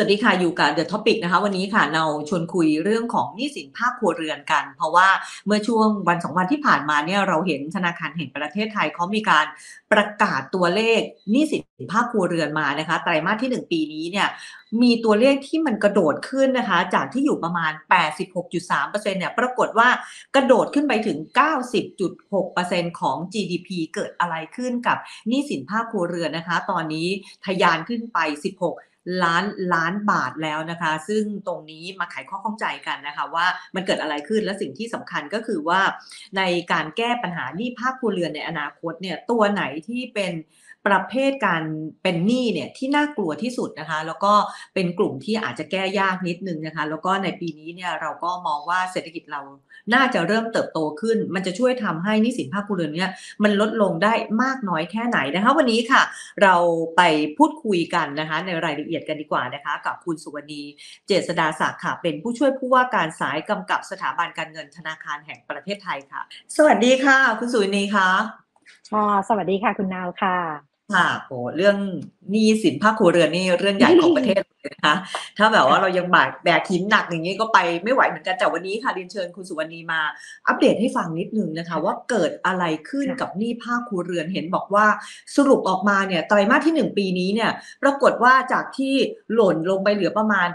วัสดีค่ะอยู่กับ The Topic นะคะวันนี้ค่ะเราชวนคุยเรื่องของหนี้สินภาคครัวเรือนกันเพราะว่าเมื่อช่วงวัน2วันที่ผ่านมาเนี่ยเราเห็นธนาคารแห่งประเทศไทยเขามีการประกาศตัวเลขหนี้สินภาคครัวเรือนมานะคะไตรมาสที่1ปีนี้เนี่ยมีตัวเลขที่มันกระโดดขึ้นนะคะจากที่อยู่ประมาณ 86.3% เนี่ยปรากฏว่ากระโดดขึ้นไปถึง 90.6% ของ GDP เกิดอะไรขึ้นกับหนี้สินภาคครัวเรือนนะคะตอนนี้ทะยานขึ้นไป16ล้านบาทแล้วนะคะซึ่งตรงนี้มาไขข้อข้องใจกันนะคะว่ามันเกิดอะไรขึ้นและสิ่งที่สำคัญก็คือว่าในการแก้ปัญหาหนี้ภาคครัวเรือนในอนาคตเนี่ยตัวไหนที่เป็นประเภทการเป็นหนี้เนี่ยที่น่ากลัวที่สุดนะคะแล้วก็เป็นกลุ่มที่อาจจะแก้ยากนิดนึงนะคะแล้วก็ในปีนี้เนี่ยเราก็มองว่าเศรษฐกิจเราน่าจะเริ่มเติบโตขึ้นมันจะช่วยทำให้หนี้สินภาคครัวเรือนเนี่ยมันลดลงได้มากน้อยแค่ไหนนะคะวันนี้ค่ะเราไปพูดคุยกันนะคะในรายละเอียดกันดีกว่านะคะกับคุณสุวรรณีเจษฎาศักดิ์ค่ะเป็นผู้ช่วยผู้ว่าการสายกำกับสถาบันการเงินธนาคารแห่งประเทศไทยค่ะสวัสดีค่ะคุณสุวรรณีคะค่ะสวัสดีค่ะคุณนาวค่ะค่ะโอ้เรื่องหนี้สินภาคครัวเรือนนี่เรื่องใหญ่ของประเทศเลยนะคะถ้าแบบว่าเราค่ะยังแบกหินหนักอย่างนี้ก็ไปไม่ไหวเหมือนกันแต่วันนี้ค่ะเรียนเชิญคุณสุวรรณีมาอัปเดตให้ฟังนิดนึงนะคะว่าค่ะเกิดอะไรขึ้นกับค่ะหนี้ภาคครัวเรือนเห็นบอกว่าสรุปออกมาเนี่ยไตรมาสที่1ปีนี้เนี่ยปรากฏว่าจากที่หล่นลงไปเหลือประมาณ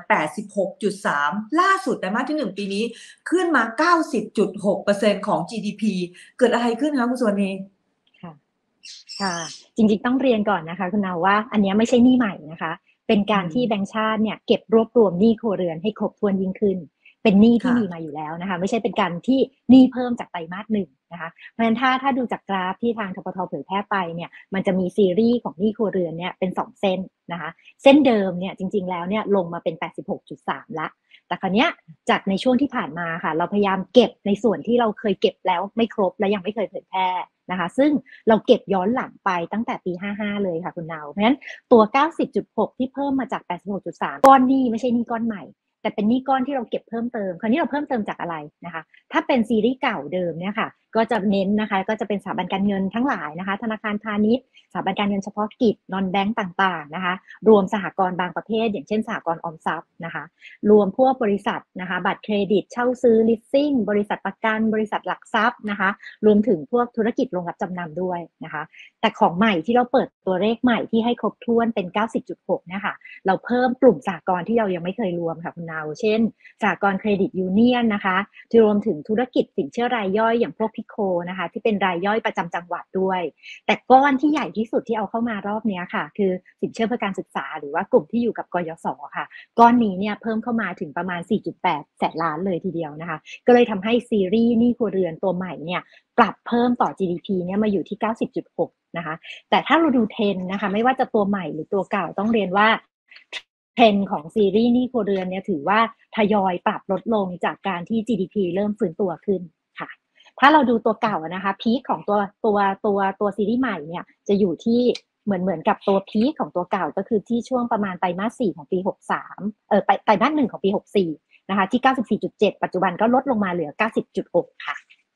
86.3ล่าสุดไตรมาสที่1ปีนี้ขึ้นมา90.6%ของ GDP เกิดอะไรขึ้นคะคุณสุวรรณีค่ะค่ะจริงๆต้องเรียนก่อนนะคะคุณนาวว่าอันนี้ไม่ใช่หนี้ใหม่นะคะเป็นอืการที่แบงก์มชาติเนี่ยเก็บรวบรวมหนี้ครัวเรือนให้ครบถ้วนยิ่งขึ้นเป็นหนี้ที่มีมาค่ะอยู่แล้วนะคะไม่ใช่เป็นการที่หนี้เพิ่มจากไตรมาสหนึ่งนะคะเพราะฉะนั้นถ้าดูจากกราฟที่ทางธปทเผยแพร่ไปเนี่ยมันจะมีซีรีส์ของหนี้ครัวเรือนเนี่ยเป็น2เส้นนะคะเส้นเดิมเนี่ยจริงๆแล้วเนี่ยลงมาเป็น86.3ละแต่คราวเนี้ยจากในช่วงที่ผ่านมาค่ะเราพยายามเก็บในส่วนที่เราเคยเก็บแล้วไม่ครบและยังไม่เคยเผยแพร่นะคะซึ่งเราเก็บย้อนหลังไปตั้งแต่ปี55เลยค่ะคุณนาวเพราะฉะนั้นตัว90.6ที่เพิ่มมาจาก86.3ก้อนหนี้ไม่ใช่หนี้ก้อนใหม่แต่เป็นหนี้ก้อนที่เราเก็บเพิ่มเติมคราวนี้เราเพิ่มเติมจากอะไรนะคะถ้าเป็นซีรีส์เก่าเดิมเนี่ยค่ะก็จะเน้นนะคะก็จะเป็นสถาบันการเงินทั้งหลายนะคะธนาคารพาณิชย์สถาบันการเงินเฉพาะกิจนอนแบงก์ต่างๆนะคะรวมสหกรณ์บางประเภทอย่างเช่นสหกรณ์ออมทรัพย์นะคะ รวมพวกบริษัทนะคะบัตรเครดิตเช่าซื้อ leasing บริษัทประกันบริษัทหลักทรัพย์นะคะรวมถึงพวกธุรกิจโรงรับจำนำด้วยนะคะแต่ของใหม่ที่เราเปิดตัวเลขใหม่ที่ให้ครบถ้วนเป็น 90.6นะคะเราเพิ่มกลุ่มสหกรณ์ที่เรายังไม่เคยรวมค่ะคุณนาวเช่นสหกรณ์เครดิตยูเนียนนะคะรวมถึงธุรกิจสินเชื่อรายย่อยอย่างพวกพิโคนะคะที่เป็นรายย่อยประจำจังหวัดด้วยแต่ก้อนที่ใหญ่ที่สุดที่เอาเข้ามารอบนี้ค่ะคือสินเชื่อเพื่อการศึกษาหรือว่ากลุ่มที่อยู่กับกยศค่ะ ก้อนนี้เนี่ยเพิ่มเข้ามาถึงประมาณ 4.8 แสนล้านเลยทีเดียวนะคะก็เลยทำให้ซีรีส์หนี้ครัวเรือนตัวใหม่เนี่ยปรับเพิ่มต่อ GDP เนี่ยมาอยู่ที่ 90.6 นะคะแต่ถ้าเราดูเทรนนะคะไม่ว่าจะตัวใหม่หรือตัวเก่าต้องเรียนว่าเทรนของซีรีส์หนี้ครัวเรือนเนี่ยถือว่าทยอยปรับลดลงจากการที่ GDP เริ่มฟื้นตัวขึ้นค่ะถ้าเราดูตัวเก่านะคะพีคของตัวซีรีส์ใหม่เนี่ยจะอยู่ที่เหมือนกับตัวพีคของตัวเก่าก็คือที่ช่วงประมาณไตรมาส4ของปี63ไตรมาส1ของปี64นะคะที่94.7ปัจจุบันก็ลดลงมาเหลือ90.6ค่ะ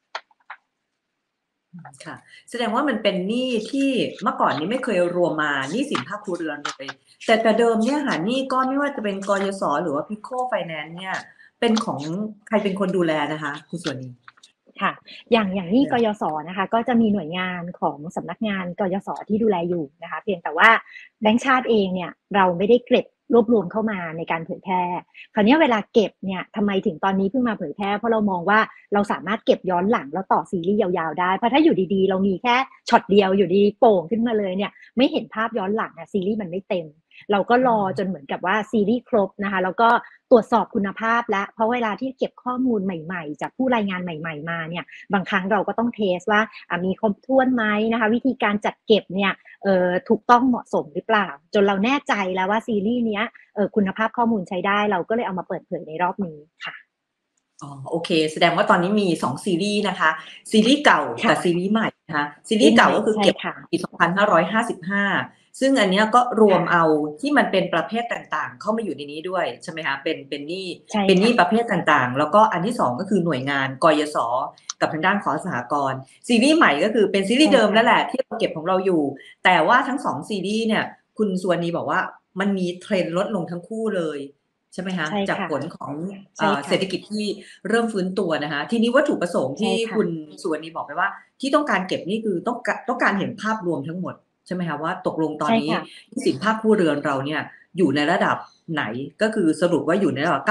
ค่ะแสดงว่ามันเป็นหนี้ที่เมื่อก่อนนี้ไม่เคยรวมมาหนี้สินภาคครัวเรือนเลยแต่เดิมเนี่ยค่ะหนี้ก้อนไม่ว่าจะเป็นกยศหรือว่า Pico Finance เนี่ยเป็นของใครเป็นคนดูแลนะคะคุณส่วนนี้ค่ะอย่างนี้กยศนะคะก็จะมีหน่วยงานของสำนักงานกยศที่ดูแลอยู่นะคะเพียงแต่ว่าแบงก์ชาติเองเนี่ยเราไม่ได้เก็บรวบรวมเข้ามาในการเผยแพร่คราวนี้เวลาเก็บเนี่ยทำไมถึงตอนนี้เพิ่งมาเผยแพร่เพราะเรามองว่าเราสามารถเก็บย้อนหลังแล้วต่อซีรีส์ยาวๆได้เพราะถ้าอยู่ดีๆเรามีแค่ช็อตเดียวอยู่ดีโป่งขึ้นมาเลยเนี่ยไม่เห็นภาพย้อนหลังอะซีรีส์มันไม่เต็ม เราก็รอจนเหมือนกับว่าซีรีส์ครบนะคะแล้วก็ตรวจสอบคุณภาพแล้วเพราะเวลาที่เก็บข้อมูลใหม่ๆจากผู้รายงานใหม่ๆมาเนี่ยบางครั้งเราก็ต้องเทสว่ามีครบถ้วนไหมนะคะวิธีการจัดเก็บเนี่ยถูกต้องเหมาะสมหรือเปล่าจนเราแน่ใจแล้วว่าซีรีส์เนี้ยคุณภาพข้อมูลใช้ได้เราก็เลยเอามาเปิดเผยในรอบนี้ค่ะอ๋อโอเคแสดงว่าตอนนี้มี2ซีรีส์นะคะซีรีส์เก่ากับซีค่ะรีส์ใหม่นะคะซีรีซีรีส์ใหม่ส์เก่าก็คือเก็บใช่ค่ะปี2555ซึ่งอันเนี้ยก็รวมค่ะเอาที่มันเป็นประเภทต่างๆเข้ามาอยู่ในนี้ด้วยใช่ไหมคะเป็นหนี้ใช่เป็นหนี้ค่ะประเภทต่างๆแล้วก็อันที่2ก็คือหน่วยงานกยศกับทางด้านของสหกรณ์ซีรีส์ใหม่ก็คือเป็นซีรีใช่ส์เดิมค่ะนั่นแหละที่เราเก็บของเราอยู่แต่ว่าทั้ง2ซีรีส์เนี่ยคุณสุวรรณีบอกว่ามันมีเทรนด์ลดลงทั้งคู่เลยใช่ไหมคะใช่จากค่ะผลของใช่เศรค่ะษฐกิจที่เริ่มฟื้นตัวนะคะทีนี้วัตถุประสงค์ใช่ค่ะที่คุณสุวรรณีบอกไปว่าที่ต้องการเก็บนี่คือต้องการเห็นภาพรวมทั้งหมดใช่ไหมคะว่าตกลงตอนนี้ใช่ค่ะหนี้สินภาคครัวเรือนเราเนี่ยอยู่ในระดับไหนก็คือสรุปว่าอยู่ในระดับ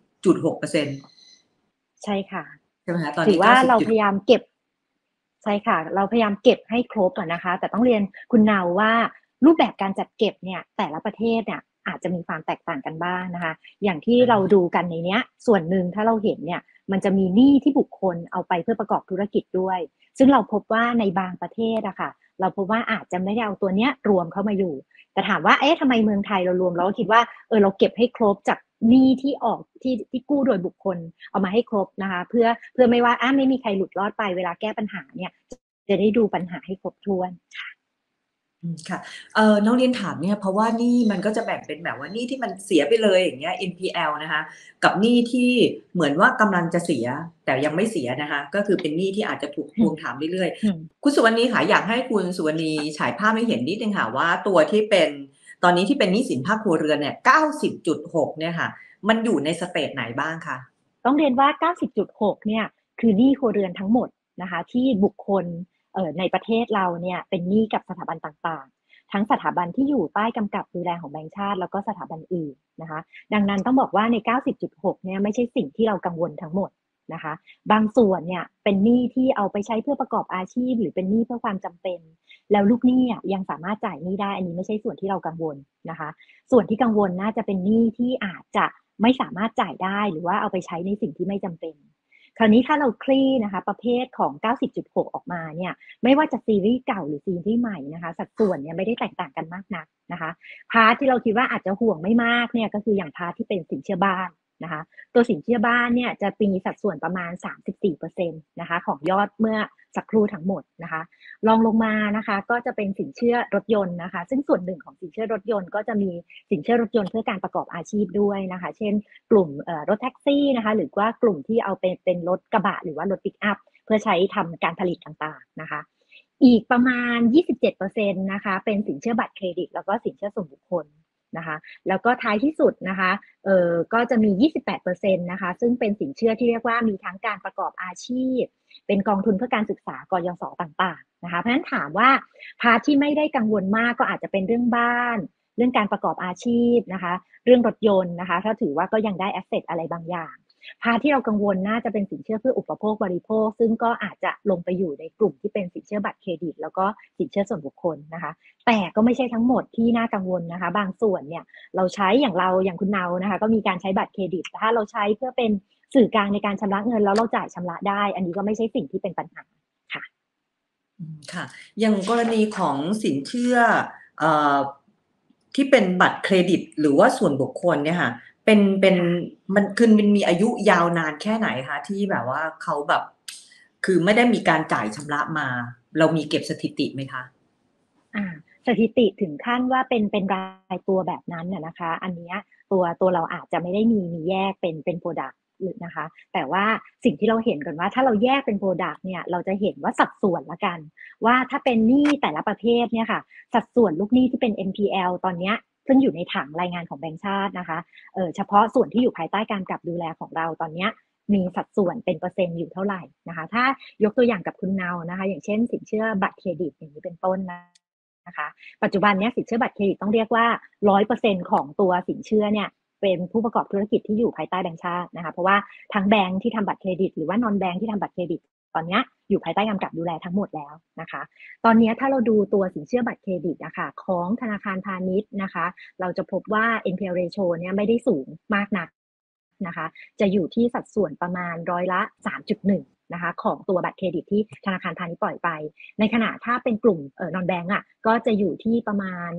90.6% ใช่ค่ะใช่ไหมคะตอนนี้ถือว่าเราพยายาม 90.6 เก็บใช่ค่ะเราพยายามเก็บให้ครบอะนะคะแต่ต้องเรียนคุณเนาว่ารูปแบบการจัดเก็บเนี่ยแต่ละประเทศเนี่ยอาจจะมีความแตกต่างกันบ้างนะคะอย่างที่เราดูกันในเนี้ยส่วนหนึ่งถ้าเราเห็นเนี่ยมันจะมีหนี้ที่บุคคลเอาไปเพื่อประกอบธุรกิจด้วยซึ่งเราพบว่าในบางประเทศอะค่ะเราพบว่าอาจจะไม่ได้เอาตัวเนี้ยรวมเข้ามาอยู่แต่ถามว่าเอ๊ะทำไมเมืองไทยเรารวมเราก็คิดว่าเราเก็บให้ครบจากหนี้ที่ออกที่กู้โดยบุคคล เอามาให้ครบนะคะเพื่อไม่ว่าไม่มีใครหลุดรอดไปเวลาแก้ปัญหาเนี่ยจะได้ดูปัญหาให้ครบถ้วนค่ะน้องเรียนถามเนี่ยเพราะว่าหนี้มันก็จะแบ่งเป็นแบบว่าหนี้ที่มันเสียไปเลยอย่างเงี้ย NPL นะคะกับหนี้ที่เหมือนว่ากำลังจะเสียแต่ยังไม่เสียนะคะก็คือเป็นหนี้ที่อาจจะถูกทวงถามเรื่อยๆคุณสุวรรณีค่ะอยากให้คุณสุวรรณีฉายภาพให้เห็นนิดนึงค่ะว่าตัวที่เป็นตอนนี้ที่เป็นหนี้สินภาคครัวเรือนเนี่ย90.6เนี่ยค่ะมันอยู่ในสเตจไหนบ้างคะต้องเรียนว่า 90.6 เนี่ยคือหนี้ครัวเรือนทั้งหมดนะคะที่บุคคลในประเทศเราเนี่ยเป็นหนี้กับสถาบันต่างๆทั้งสถาบันที่อยู่ใต้กำกับดูแลของแบงก์ชาติแล้วก็สถาบันอื่นนะคะดังนั้นต้องบอกว่าใน 90.6 เนี่ยไม่ใช่สิ่งที่เรากังวลทั้งหมดนะคะบางส่วนเนี่ยเป็นหนี้ที่เอาไปใช้เพื่อประกอบอาชีพหรือเป็นหนี้เพื่อความจำเป็นแล้วลูกหนี้ยังสามารถจ่ายหนี้ได้อันนี้ไม่ใช่ส่วนที่เรากังวลนะคะส่วนที่กังวลน่าจะเป็นหนี้ที่อาจจะไม่สามารถจ่ายได้หรือว่าเอาไปใช้ในสิ่งที่ไม่จำเป็นคราวนี้ถ้าเราคลี่นะคะประเภทของ 90.6 ออกมาเนี่ยไม่ว่าจะซีรีส์เก่าหรือซีรีส์ใหม่นะคะสัดส่วนเนี่ยไม่ได้แตกต่างกันมากนักนะคะพาร์ทที่เราคิดว่าอาจจะห่วงไม่มากเนี่ยก็คืออย่างพาร์ทที่เป็นสินเชื่อบ้านนะคะตัวสินเชื่อบ้านเนี่ยจะมีสัดส่วนประมาณ 34% นะคะของยอดเมื่อสักครู่ทั้งหมดนะคะรองลงมานะคะก็จะเป็นสินเชื่อรถยนต์นะคะซึ่งส่วนหนึ่งของสินเชื่อรถยนต์ก็จะมีสินเชื่อรถยนต์เพื่อการประกอบอาชีพด้วยนะคะเช่นกลุ่มรถแท็กซี่นะคะหรือว่ากลุ่มที่เอาเป็นรถกระบะหรือว่ารถปิกอัพเพื่อใช้ทำการผลิตต่างๆนะคะอีกประมาณ 27% นะคะเป็นสินเชื่อบัตรเครดิตแล้วก็สินเชื่อส่วนบุคคลนะคะแล้วก็ท้ายที่สุดนะคะก็จะมี 28%นะคะซึ่งเป็นสินเชื่อที่เรียกว่ามีทั้งการประกอบอาชีพเป็นกองทุนเพื่อการศึกษากยศต่างๆนะคะเพราะฉะนั้นถามว่าพาร์ทที่ไม่ได้กังวลมากก็อาจจะเป็นเรื่องบ้านเรื่องการประกอบอาชีพนะคะเรื่องรถยนต์นะคะถ้าถือว่าก็ยังได้แอสเซทอะไรบางอย่างพาร์ทที่เรากังวลน่าจะเป็นสินเชื่อเพื่ออุปโภคบริโภคซึ่งก็อาจจะลงไปอยู่ในกลุ่มที่เป็นสินเชื่อบัตรเครดิตแล้วก็สินเชื่อส่วนบุคคลนะคะแต่ก็ไม่ใช่ทั้งหมดที่น่ากังวลนะคะบางส่วนเนี่ยเราใช้อย่างคุณเนานะคะก็มีการใช้บัตรเครดิตถ้าเราใช้เพื่อเป็นสื่อกลางในการชำระเงินแล้วเราจ่ายชำระได้อันนี้ก็ไม่ใช่สิ่งที่เป็นปัญหาค่ะค่ะอย่างกรณีของสินเชื่อเอ่อที่เป็นบัตรเครดิตหรือว่าส่วนบุคคลเนี่ยค่ะเป็นมันคือมันมีอายุยาวนานแค่ไหนคะที่แบบว่าเขาแบบคือไม่ได้มีการจ่ายชำระมาเรามีเก็บสถิติไหมคะอ่าสถิติถึงขั้นว่าเป็นรายตัวแบบนั้นน่ะนะคะอันเนี้ยตัวเราอาจจะไม่ได้มีแยกเป็นโปรดักต์นะคะแต่ว่าสิ่งที่เราเห็นกันว่าถ้าเราแยกเป็นโปรดักต์เนี่ยเราจะเห็นว่าสัดส่วนละกันว่าถ้าเป็นหนี้แต่ละประเภทเนี่ยค่ะสัดส่วนลูกหนี้ที่เป็น NPL ตอนเนี้ยซึ่งอยู่ในถังรายงานของแบงก์ชาตินะคะเฉพาะส่วนที่อยู่ภายใต้การกำกับดูแลของเราตอนเนี้ยมีสัดส่วนเป็นเปอร์เซ็นต์อยู่เท่าไหร่นะคะถ้ายกตัวอย่างกับคุณเนานะคะอย่างเช่นสินเชื่อบัตรเครดิตอย่างนี้เป็นต้นนะคะปัจจุบันเนี้ยสินเชื่อบัตรเครดิตต้องเรียกว่า100%ของตัวสินเชื่อเนี่ยเป็นผู้ประกอบธุรกิจที่อยู่ภายใต้แบงก์ชาตินะคะเพราะว่าทั้งแบงก์ที่ทำบัตรเครดิตหรือว่านอนแบงก์ที่ทำบัตรเครดิตตอนนี้อยู่ภายใต้กำกับดูแลทั้งหมดแล้วนะคะตอนนี้ถ้าเราดูตัวสินเชื่อบัตรเครดิตนะคะของธนาคารพาณิชย์นะคะเราจะพบว่า NPL ratio เนี่ยไม่ได้สูงมากนักนะคะจะอยู่ที่สัดส่วนประมาณร้อยละ3.1นะคะของตัวบัตรเครดิตที่ธนาคารพาณิชย์ปล่อยไปในขณะถ้าเป็นกลุ่มนอนแบงก์อ่ะก็จะอยู่ที่ประมาณ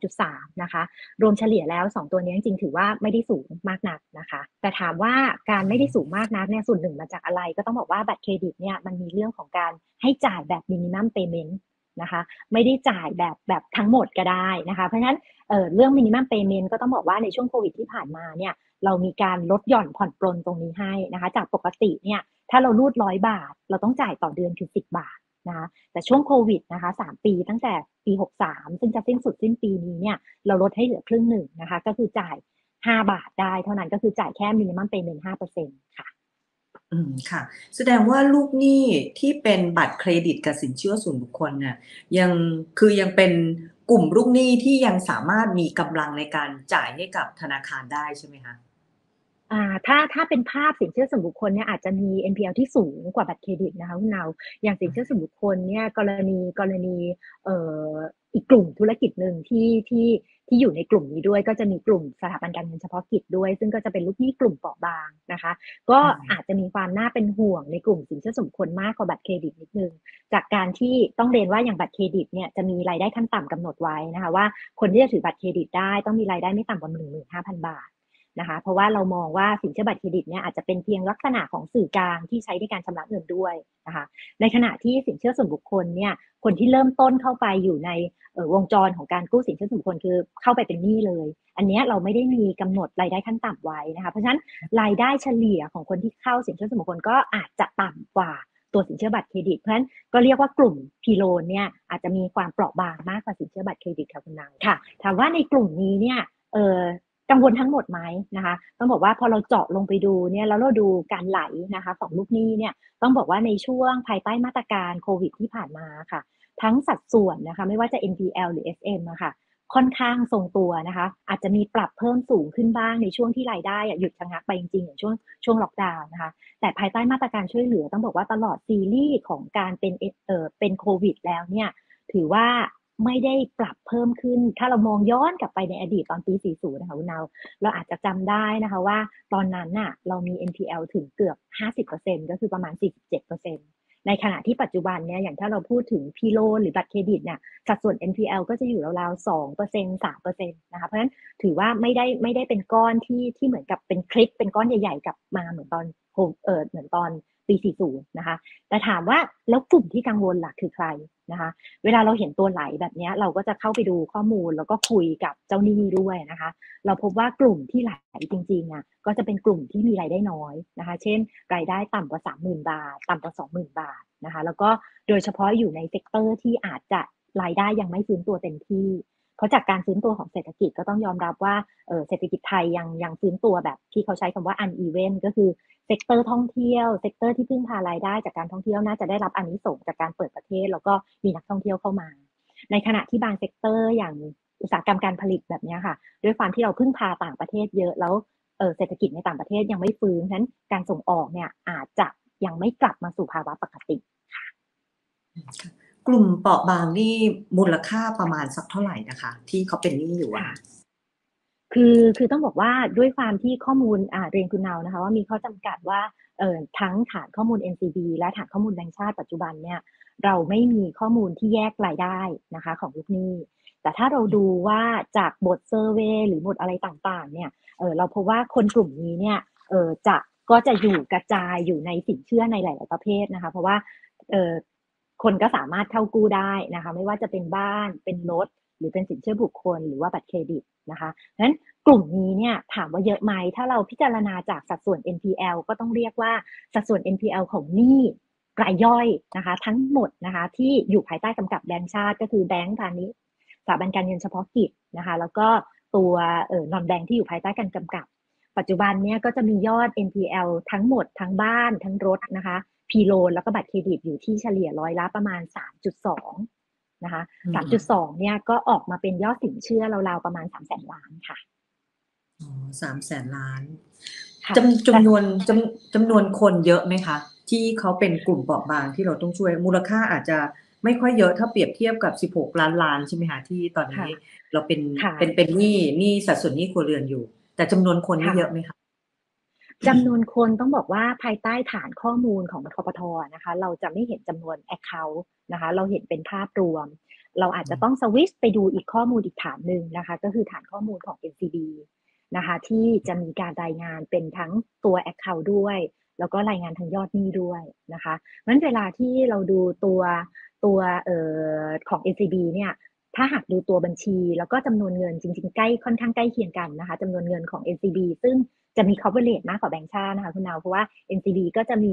2.3นะคะรวมเฉลี่ยแล้ว2ตัวนี้จริงๆถือว่าไม่ได้สูงมากนักนะคะแต่ถามว่าการไม่ได้สูงมากนักเนี่ยส่วนหนึ่งมาจากอะไรก็ต้องบอกว่าบัตรเครดิตเนี่ยมันมีเรื่องของการให้จ่ายแบบมินิมัมเพย์เมนต์นะคะไม่ได้จ่ายแบบทั้งหมดก็ได้นะคะเพราะฉะนั้นเรื่องมินิมัมเพย์เมนต์ก็ต้องบอกว่าในช่วงโควิดที่ผ่านมาเนี่ยเรามีการลดหย่อนผ่อนปลนตรงนี้ให้นะคะจากปกติเนี่ยถ้าเรารูด100 บาทเราต้องจ่ายต่อเดือนคือ10 บาทนะคะแต่ช่วงโควิดนะคะ3ปีตั้งแต่ปี63ซึ่งจะสิ้นสุดสิ้นปีนี้เนี่ยเราลดให้เหลือครึ่งหนึ่งนะคะก็คือจ่าย5 บาทได้เท่านั้นก็คือจ่ายแค่ minimum payment 5%ค่ะค่ะแสดงว่าลูกหนี้ที่เป็นบัตรเครดิตกับสินเชื่อส่วนบุคคลเนี่ยยังยังเป็นกลุ่มลูกหนี้ที่ยังสามารถมีกำลังในการจ่ายให้กับธนาคารได้ใช่ไหมคะถ้าเป็นภาพสินเชื่อส่วนบุคคลเนี่ยอาจจะมี NPL ที่สูงกว่าบัตรเครดิตนะคะคุณเนาอย่างสินเชื่อส่วนบุคคลเนี่ยกรณีเอ่ออีกกลุ่มธุรกิจหนึ่งที่อยู่ในกลุ่มนี้ด้วยก็จะมีกลุ่มสถาบันการเงินเฉพาะกิจด้วยซึ่งก็จะเป็นลูกหนี้กลุ่มเปราะบางนะคะก็อืมอาจจะมีความน่าเป็นห่วงในกลุ่มสินเชื่อส่วนบุคคลมากกว่าบัตรเครดิตนิดนึงจากการที่ต้องเรียนว่าอย่างบัตรเครดิตเนี่ยจะมีรายได้ขั้นต่ำกำหนดไว้นะคะว่าคนที่จะถือบัตรเครดิตได้ต้องมีรายได้ไม่ต่ำกว่า 15,000 บาท นะคะเพราะว่าเรามองว่าสินเชื่อบัตรเครดิตเนี่ยอาจจะเป็นเพียงลักษณะของสื่อกลางที่ใช้ในการชำระเงินด้วยนะคะในขณะที่สินเชื่อส่วนบุคคลเนี่ยคนที่เริ่มต้นเข้าไปอยู่ในวงจรของการกู้สินเชื่อส่วนบุคคลคือเข้าไปเป็นหนี้เลยอันนี้เราไม่ได้มีกำหนดรายได้ขั้นต่ำไว้นะคะเพราะฉะนั้นรายได้เฉลี่ยของคนที่เข้าสินเชื่อส่วนบุคคลก็อาจจะต่ำกว่าตัวสินเชื่อบัตรเครดิตเพราะฉะนั้นก็เรียกว่ากลุ่มพีโลนเนี่ยอาจจะมีความเปราะบางมากกว่าสินเชื่อบัตรเครดิตค่ะคุณนางค่ะถามว่าในกลุ่มนี้เนี่ยกังวลทั้งหมดไหมนะคะต้องบอกว่าพอเราเจาะลงไปดูเนี่ยแล้วเราดูการไหลนะคะของลูกหนี้เนี่ยต้องบอกว่าในช่วงภายใต้มาตรการโควิดที่ผ่านมาค่ะทั้งสัดส่วนนะคะไม่ว่าจะ NPL หรือ SM อะค่ะค่อนข้างทรงตัวนะคะอาจจะมีปรับเพิ่มสูงขึ้นบ้างในช่วงที่รายได้หยุดชะงักไปจริงๆอย่างช่วงล็อกดาวน์นะคะแต่ภายใต้มาตรการช่วยเหลือต้องบอกว่าตลอดซีรีส์ของการเป็นโควิดแล้วเนี่ยถือว่าไม่ได้ปรับเพิ่มขึ้นถ้าเรามองย้อนกลับไปในอดีตตอนปี 40 นะคะคุณนาวเราอาจจะจำได้นะคะว่าตอนนั้นน่ะเรามี NPL ถึงเกือบ 50% ก็คือประมาณ 47%ในขณะที่ปัจจุบันเนี่ยอย่างถ้าเราพูดถึงพีโลหรือบัตรเครดิตเนี่ยสัดส่วน NPL ก็จะอยู่ราวๆ 2% 3%นะคะเพราะฉะนั้นถือว่าไม่ได้เป็นก้อนที่เหมือนกับเป็นคลิปเป็นก้อนใหญ่ๆกลับมาเหมือนตอนเหมือนตอนปี 40 นะคะแต่ถามว่าแล้วกลุ่มที่กังวลล่ะคือใครนะคะ เวลาเราเห็นตัวไหลแบบนี้เราก็จะเข้าไปดูข้อมูลแล้วก็คุยกับเจ้าหนี้ด้วยนะคะเราพบว่ากลุ่มที่ไหลจริงๆอ่ะก็จะเป็นกลุ่มที่มีรายได้น้อยนะคะเช่นรายได้ต่ำกว่า 30,000 บาทต่ำกว่า 20,000 บาทนะคะแล้วก็โดยเฉพาะอยู่ในเซกเตอร์ที่อาจจะรายได้ยังไม่ฟื้นตัวเต็มที่เพราะจากการฟื้นตัวของเศรษฐกิจก็ต้องยอมรับว่าเศรษฐกิจไทยยังฟื้นตัวแบบที่เขาใช้คำว่า uneven ก็คือเซกเตอร์ท่องเที่ยวเซกเตอร์ที่พึ่งพารายได้จากการท่องเที่ยวน่าจะได้รับอานิสงส์จากการเปิดประเทศแล้วก็มีนักท่องเที่ยวเข้ามา ในขณะที่บางเซกเตอร์อย่างอุตสาหกรรมการผลิตแบบนี้ค่ะด้วยความที่เราพึ่งพาต่างประเทศเยอะแล้วเศรษฐกิจในต่างประเทศยังไม่ฟื้นฉะนั้นการส่งออกเนี่ยอาจจะยังไม่กลับมาสู่ภาวะปกติกลุ่มเปราะบางนี่มูลค่าประมาณสักเท่าไหร่นะคะที่เขาเป็นหนี้อยู่อะค่ะค่ะคือต้องบอกว่าด้วยความที่ข้อมูลเรียนคุณเนานะคะว่ามีข้อจำกัดว่าทั้งฐานข้อมูล NCB และฐานข้อมูลแบงก์ชาติปัจจุบันเนี่ยเราไม่มีข้อมูลที่แยกรายได้นะคะของลูกหนี้แต่ถ้าเราดูว่าจากบทเซอร์เวยหรือบทอะไรต่างๆเนี่ยเราพบว่าคนกลุ่มนี้เนี่ยเอ่อจะก็จะอยู่กระจายอยู่ในสินเชื่อในหลายๆประเภทนะคะเพราะว่าเอ่อคนก็สามารถเข้ากู้ได้นะคะไม่ว่าจะเป็นบ้านเป็นรถหรือเป็นสินเชื่อบุคคลหรือว่าบัตรเครดิตนะคะเพราะฉะนั้น กลุ่มนี้เนี่ยถามว่าเยอะไหมถ้าเราพิจารณาจากสัดส่วน NPL ก็ต้องเรียกว่าสัดส่วน NPL ของหนี้รายย่อยนะคะทั้งหมดนะคะที่อยู่ภายใต้กำกับแบงก์ชาติก็คือแบงก์พาณิชย์สถาบันการเงินเฉพาะกิจนะคะแล้วก็ตัวนอนแบงก์ที่อยู่ภายใต้การกำกับปัจจุบันเนี่ยก็จะมียอด NPL ทั้งหมดทั้งบ้านทั้งรถนะคะพีโลนแล้วก็บัตรเครดิตอยู่ที่เฉลี่ยร้อยละประมาณ 3.2นะคะ3.2เนี่ยก็ออกมาเป็นยอดสินเชื่อราวๆประมาณ 300,000 ล้านค่ะอ๋อ300,000,000,000 ค่ะแต่จำนวนคนเยอะไหมคะที่เขาเป็นกลุ่มเปราะบางที่เราต้องช่วยมูลค่าอาจจะไม่ค่อยเยอะถ้าเปรียบเทียบกับ16,000,000,000ใช่ไหมคะที่ตอนนี้ค่ะเราเป็นค่ะเป็นหนี้สัดส่วนหนี้ครัวเรือนอยู่แต่จำนวนคนนี่ค่ะเยอะไหมคะจำนวนคนต้องบอกว่าภายใต้ฐานข้อมูลของคปทนะคะเราจะไม่เห็นจำนวน Account นะคะเราเห็นเป็นภาพรวมเราอาจจะต้องสวิชไปดูอีกข้อมูลอีกฐานหนึ่งนะคะก็คือฐานข้อมูลของ NCB นะคะที่จะมีการรายงานเป็นทั้งตัว Account ด้วยแล้วก็รายงานทั้งยอดหนี้ด้วยนะคะเพราะฉะนั้นเวลาที่เราดูตัวของ NCB เนี่ยถ้าหากดูตัวบัญชีแล้วก็จำนวนเงินจริงๆค่อนข้างใกล้เคียงกันนะคะจำนวนเงินของ NCB ซึ่งจะมี coverage มากกว่าแบงก์ชาตินะคะคุณนาวเพราะว่า NCB ก็จะมี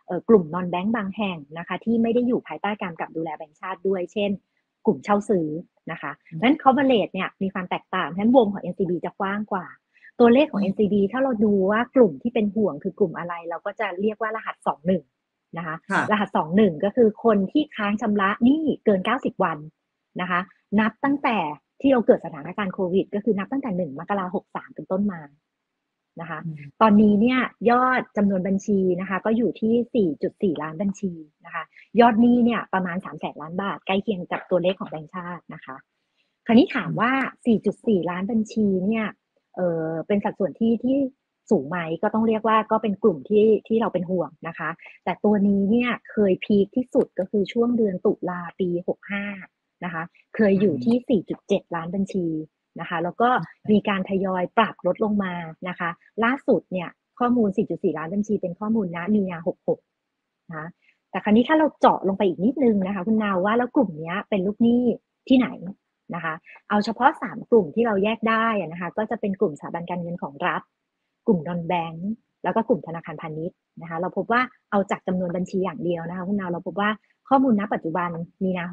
กลุ่มนอนแบงก์บางแห่งนะคะที่ไม่ได้อยู่ภายใต้การกำกับดูแลแบงก์ชาติด้วยเช่นกลุ่มเช่าซื้อนะคะเพราะฉะนั้น coverage เนี่ยมีความแตกต่างเพราะฉะนั้นวงของ NCB จะกว้างกว่าตัวเลขของ NCB ถ้าเราดูว่ากลุ่มที่เป็นห่วงคือกลุ่มอะไรเราก็จะเรียกว่ารหัส21นะคะรหัส21ก็คือคนที่ค้างชำระหนี้เกิน90วันนะคะนับตั้งแต่ที่เราเกิดสถานการณ์โควิดก็คือนับตั้งแต่1 มกราคม 63เป็นต้นมานะคะตอนนี้เนี่ยยอดจำนวนบัญชีนะคะก็อยู่ที่ 4.4 ล้านบัญชีนะคะยอดหนี้เนี่ยประมาณ 300,000 ล้านบาทใกล้เคียงกับตัวเลขของแบงก์ชาตินะคะคราวนี้ถามว่า 4.4 ล้านบัญชีเนี่ยเป็นสัดส่วนที่สูงไหมก็ต้องเรียกว่าก็เป็นกลุ่มที่เราเป็นห่วงนะคะแต่ตัวนี้เนี่ยเคยพีคที่สุดก็คือช่วงเดือนตุลาปี65นะคะเคยอยู่ที่ 4.7 ล้านบัญชีนะคะแล้วก็มีการทยอยปรับลดลงมานะคะล่าสุดเนี่ยข้อมูล 4.4 ล้านบัญชีเป็นข้อมูลณมีนา66นะแต่คราวนี้ถ้าเราเจาะลงไปอีกนิดนึงนะคะคุณนาวว่าแล้วกลุ่มนี้เป็นลูกหนี้ที่ไหนนะคะเอาเฉพาะ3กลุ่มที่เราแยกได้นะคะก็จะเป็นกลุ่มสถาบันการเงินของรัฐกลุ่มนอนแบงก์แล้วก็กลุ่มธนาคารพาณิชย์นะคะเราพบว่าเอาจากจำนวนบัญชีอย่างเดียวนะคะคุณนาวเราพบว่าข้อมูลณปัจจุบันมีนา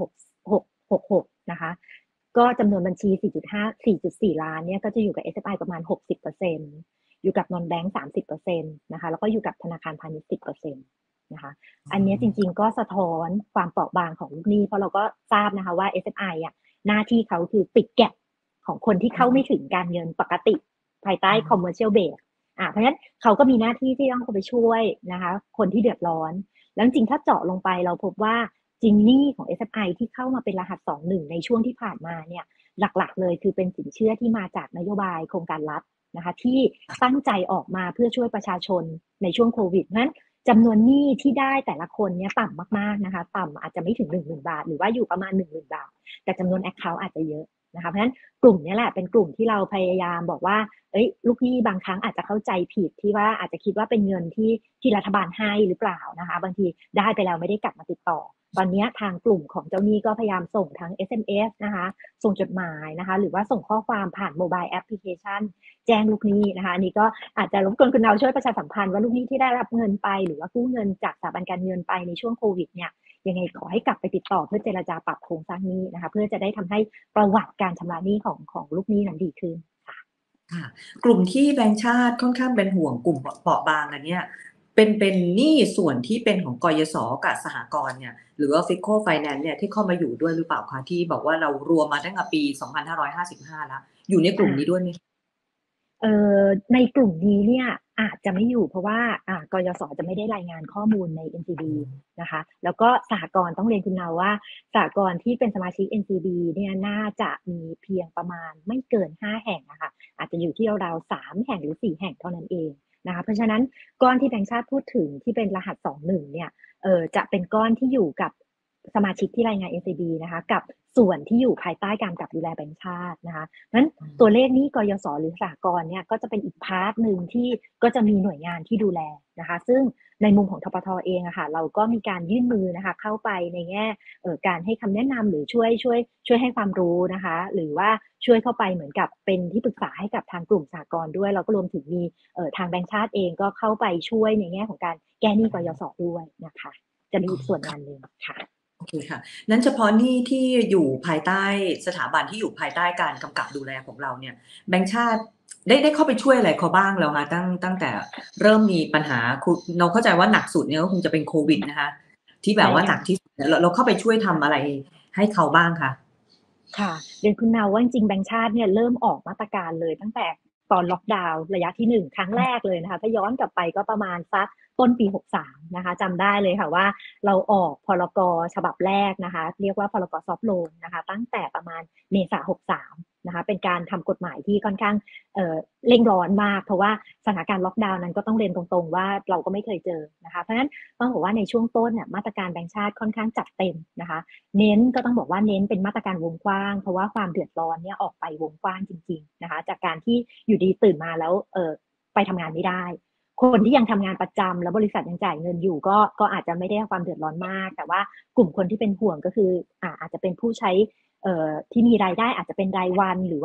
66นะคะก็จำนวนบัญชี 4.4 ล้านเนี่ยก็จะอยู่กับ SFI ประมาณ 60%อยู่กับนอนแบงก์ 30% นะคะแล้วก็อยู่กับธนาคารพาณิชย์ 10%นะคะอันนี้จริงๆก็สะท้อนความเปราะบางของลูกหนี้เพราะเราก็ทราบนะคะว่า SFI อ่ะหน้าที่เขาคือปิดแก็ปของคนที่เข้าไม่ถึงการเงินปกติภายใต้ commercial base เพราะฉะนั้นเขาก็มีหน้าที่ที่ต้องเข้าไปช่วยนะคะคนที่เดือดร้อนแล้วจริงๆถ้าเจาะลงไปเราพบว่าจริงหนี้ของ SFI ที่เข้ามาเป็นรหัส21ในช่วงที่ผ่านมาเนี่ยหลักๆเลยคือเป็นสินเชื่อที่มาจากนโยบายโครงการรัฐนะคะที่ตั้งใจออกมาเพื่อช่วยประชาชนในช่วงโควิดนั้นจำนวนหนี้ที่ได้แต่ละคนเนี่ยต่ำมากๆนะคะต่ำอาจจะไม่ถึง 10,000 บาทหรือว่าอยู่ประมาณ 10,000 บาทแต่จำนวน account อาจจะเยอะนะคะเพราะฉะนั้นกลุ่มนี้แหละเป็นกลุ่มที่เราพยายามบอกว่าลูกหนี้บางครั้งอาจจะเข้าใจผิดที่ว่าอาจจะคิดว่าเป็นเงินที่รัฐบาลให้หรือเปล่านะคะบางทีได้ไปแล้วไม่ได้กลับมาติดต่อตอนนี้ทางกลุ่มของเจ้าหนี้ก็พยายามส่งทั้ง SMS นะคะส่งจดหมายนะคะหรือว่าส่งข้อความผ่านโมบายแอปพลิเคชันแจ้งลูกหนี้นะคะอันนี้ก็อาจจะรบกวนคุณนาวช่วยประชาสัมพันธ์ว่าลูกหนี้ที่ได้รับเงินไปหรือว่ากู้เงินจากสถาบันการเงินไปในช่วงโควิดเนี่ยยังไงขอให้กลับไปติดต่อเพื่อเจรจาปรับโครงสร้างหนี้นะคะเพื่อจะได้ทำให้ประวัติการชำระหนี้ของลูกหนี้นั้นดีขึ้นค่ะกลุ่มที่แบงก์ชาติค่อนข้างเป็นห่วงกลุ่มเปราะบางอันเนี้ยเป็นหนี้ส่วนที่เป็นของกยศกับสหกรณ์เนี่ยหรือว่า Fiscal Finance เนี่ยที่เข้ามาอยู่ด้วยหรือเปล่าคะที่บอกว่าเรารวมมาตั้งแต่ปี2555แล้วอยู่ในกลุ่มนี้ด้วยไหมในกลุ่มนี้เนี่ยอาจจะไม่อยู่เพราะว่ากยศจะไม่ได้รายงานข้อมูลใน NCB นะคะแล้วก็สหกรณ์ต้องเรียนคุณนาวว่าสหกรณ์ที่เป็นสมาชิก NCB เนี่ยน่าจะมีเพียงประมาณไม่เกิน5แห่งนะคะอาจจะอยู่ที่ราวๆ3แห่งหรือ4แห่งเท่านั้นเองนะคะเพราะฉะนั้นก้อนที่แบงก์ชาติพูดถึงที่เป็นรหัส21เนี่ยจะเป็นก้อนที่อยู่กับสมาชิกที่รายงาน NCB นะคะกับส่วนที่อยู่ภายใต้การกำกับดูแลแบงก์ชาตินะคะนั้นตัวเลขนี้กยศหรือสหกรณ์เนี่ยก็จะเป็นอีกพาร์ทหนึ่งที่ก็จะมีหน่วยงานที่ดูแลนะคะซึ่งในมุมของทปทเองอะค่ะเราก็มีการยื่นมือนะคะเข้าไปในแง่การให้คำแนะนำหรือช่วยให้ความรู้นะคะหรือว่าช่วยเข้าไปเหมือนกับเป็นที่ปรึกษาให้กับทางกลุ่มสหกรณ์ด้วยเราก็รวมถึงมีทางแบงก์ชาติเองก็เข้าไปช่วยในแง่ของการแก้หนี้กยศด้วยนะคะจะมีอีกส่วนงานหนึ่งค่ะโอเคค่ะนั้นเฉพาะหนี้ที่อยู่ภายใต้สถาบันที่อยู่ภายใต้การกำกับดูแลของเราเนี่ยแบงก์ชาติได้เข้าไปช่วยอะไรเขาบ้างแล้วคะตั้งแต่เริ่มมีปัญหาคุณเราเข้าใจว่าหนักสุดเนี่ยก็คงจะเป็นโควิดนะคะที่แบบว่าหนักที่สุดเราเข้าไปช่วยทำอะไรให้เขาบ้างคะค่ะเรียนคุณนาวว่าจริงๆแบงก์ชาติเนี่ยเริ่มออกมาตรการเลยตั้งแต่ตอนล็อกดาวน์ระยะที่1ครั้งแรกเลยนะคะถ้าย้อนกลับไปก็ประมาณสักต้นปี63นะคะจำได้เลยค่ะว่าเราออกพรกฉบับแรกนะคะเรียกว่าพรกซอฟท์โลนนะคะตั้งแต่ประมาณเมษา63นะคะเป็นการทำกฎหมายที่ค่อนข้างเร่งร้อนมากเพราะว่าสถานการณ์ล็อกดาวน์นั้นก็ต้องเรียนตรงๆว่าเราก็ไม่เคยเจอนะคะเพราะฉะนั้นต้องบอกว่าในช่วงต้นเนี่ยมาตรการแบงก์ชาติค่อนข้างจัดเต็มนะคะเน้นก็ต้องบอกว่าเน้นเป็นมาตรการวงกว้างเพราะว่าความเดือดร้อนเนี่ยออกไปวงกว้างจริงๆนะคะจากการที่อยู่ดีตื่นมาแล้วไปทำงานไม่ได้คนที่ยังทำงานประจำแล้วบริษัทยังจ่ายเงินอยู่ก็อาจจะไม่ได้ความเดือดร้อนมากแต่ว่ากลุ่มคนที่เป็นห่วงก็คืออาจจะเป็นผู้ใช้ที่มีรายได้อาจจะเป็นรายวันหรือว่า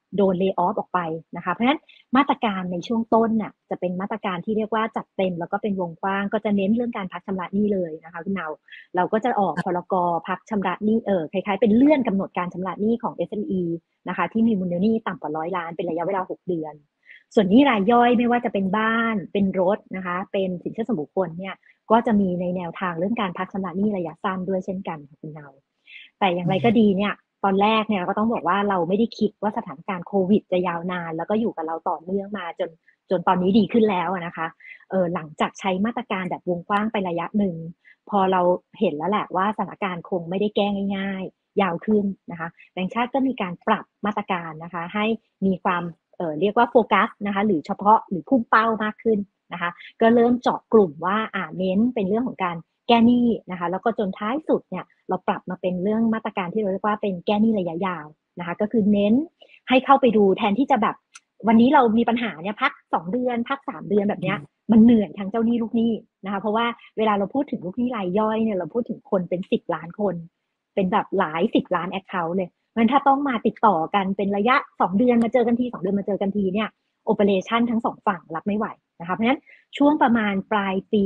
โดนเล y off ออกไปนะคะเพราะฉะนั้นมาตรการในช่วงต้นน่ะจะเป็นมาตรการที่เรียกว่าจัดเต็มแล้วก็เป็นวงกว้างก็จะเน้นเรื่องการพักชำระหนี้เลยนะคะคุณเนาเราก็จะออกพรกพักชำระหนี้คล้ายๆเป็นเลื่อนกำหนดการชำระหนี้ของ SME นะคะที่มีมูลหนี้ต่ำกว่า100 ล้านเป็นระยะเวลา6 เดือนส่วนหนี้รายย่อยไม่ว่าจะเป็นบ้านเป็นรถนะคะเป็นสินเชื่อส่วนบุคคลเนี่ยก็จะมีในแนวทางเรื่องการพักชำระหนี้ระยะสั้นด้วยเช่นกันค่ะคุณเนาแต่อย่างไรก็ดีเนี่ยตอนแรกเนี่ยก็ต้องบอกว่าเราไม่ได้คิดว่าสถานการณ์โควิดจะยาวนานแล้วก็อยู่กับเราต่อเนื่องมาจนตอนนี้ดีขึ้นแล้วนะคะหลังจากใช้มาตรการแบบวงกว้างไประยะหนึ่งพอเราเห็นแล้วแหละว่าสถานการณ์คงไม่ได้แก้ง่ายๆยาวขึ้นนะคะแบงก์ชาติก็มีการปรับมาตรการนะคะให้มีความเรียกว่าโฟกัสนะคะหรือเฉพาะหรือพุ่งเป้ามากขึ้นนะคะก็เริ่มเจาะกลุ่มว่าเน้นเป็นเรื่องของการแก้หนี้นะคะแล้วก็จนท้ายสุดเนี่ยเราปรับมาเป็นเรื่องมาตรการที่เราเรียกว่าเป็นแก้หนี้ระยะยาวนะคะก็คือเน้นให้เข้าไปดูแทนที่จะแบบวันนี้เรามีปัญหาเนี่ยพัก2 เดือนพัก3 เดือนแบบเนี้ยมันเหนื่อยทั้งเจ้าหนี้ลูกหนี้นะคะเพราะว่าเวลาเราพูดถึงลูกหนี้รายย่อยเนี่ยเราพูดถึงคนเป็น10 ล้านคนเป็นแบบหลาย10 ล้านแอคเคาท์เลยมันถ้าต้องมาติดต่อกันเป็นระยะ2 เดือนมาเจอกันที2 เดือนมาเจอกันทีเนี่ยโอเปอเรชั่นทั้ง2 ฝั่งรับไม่ไหวนะคะเพราะฉะนั้นช่วงประมาณปลายปี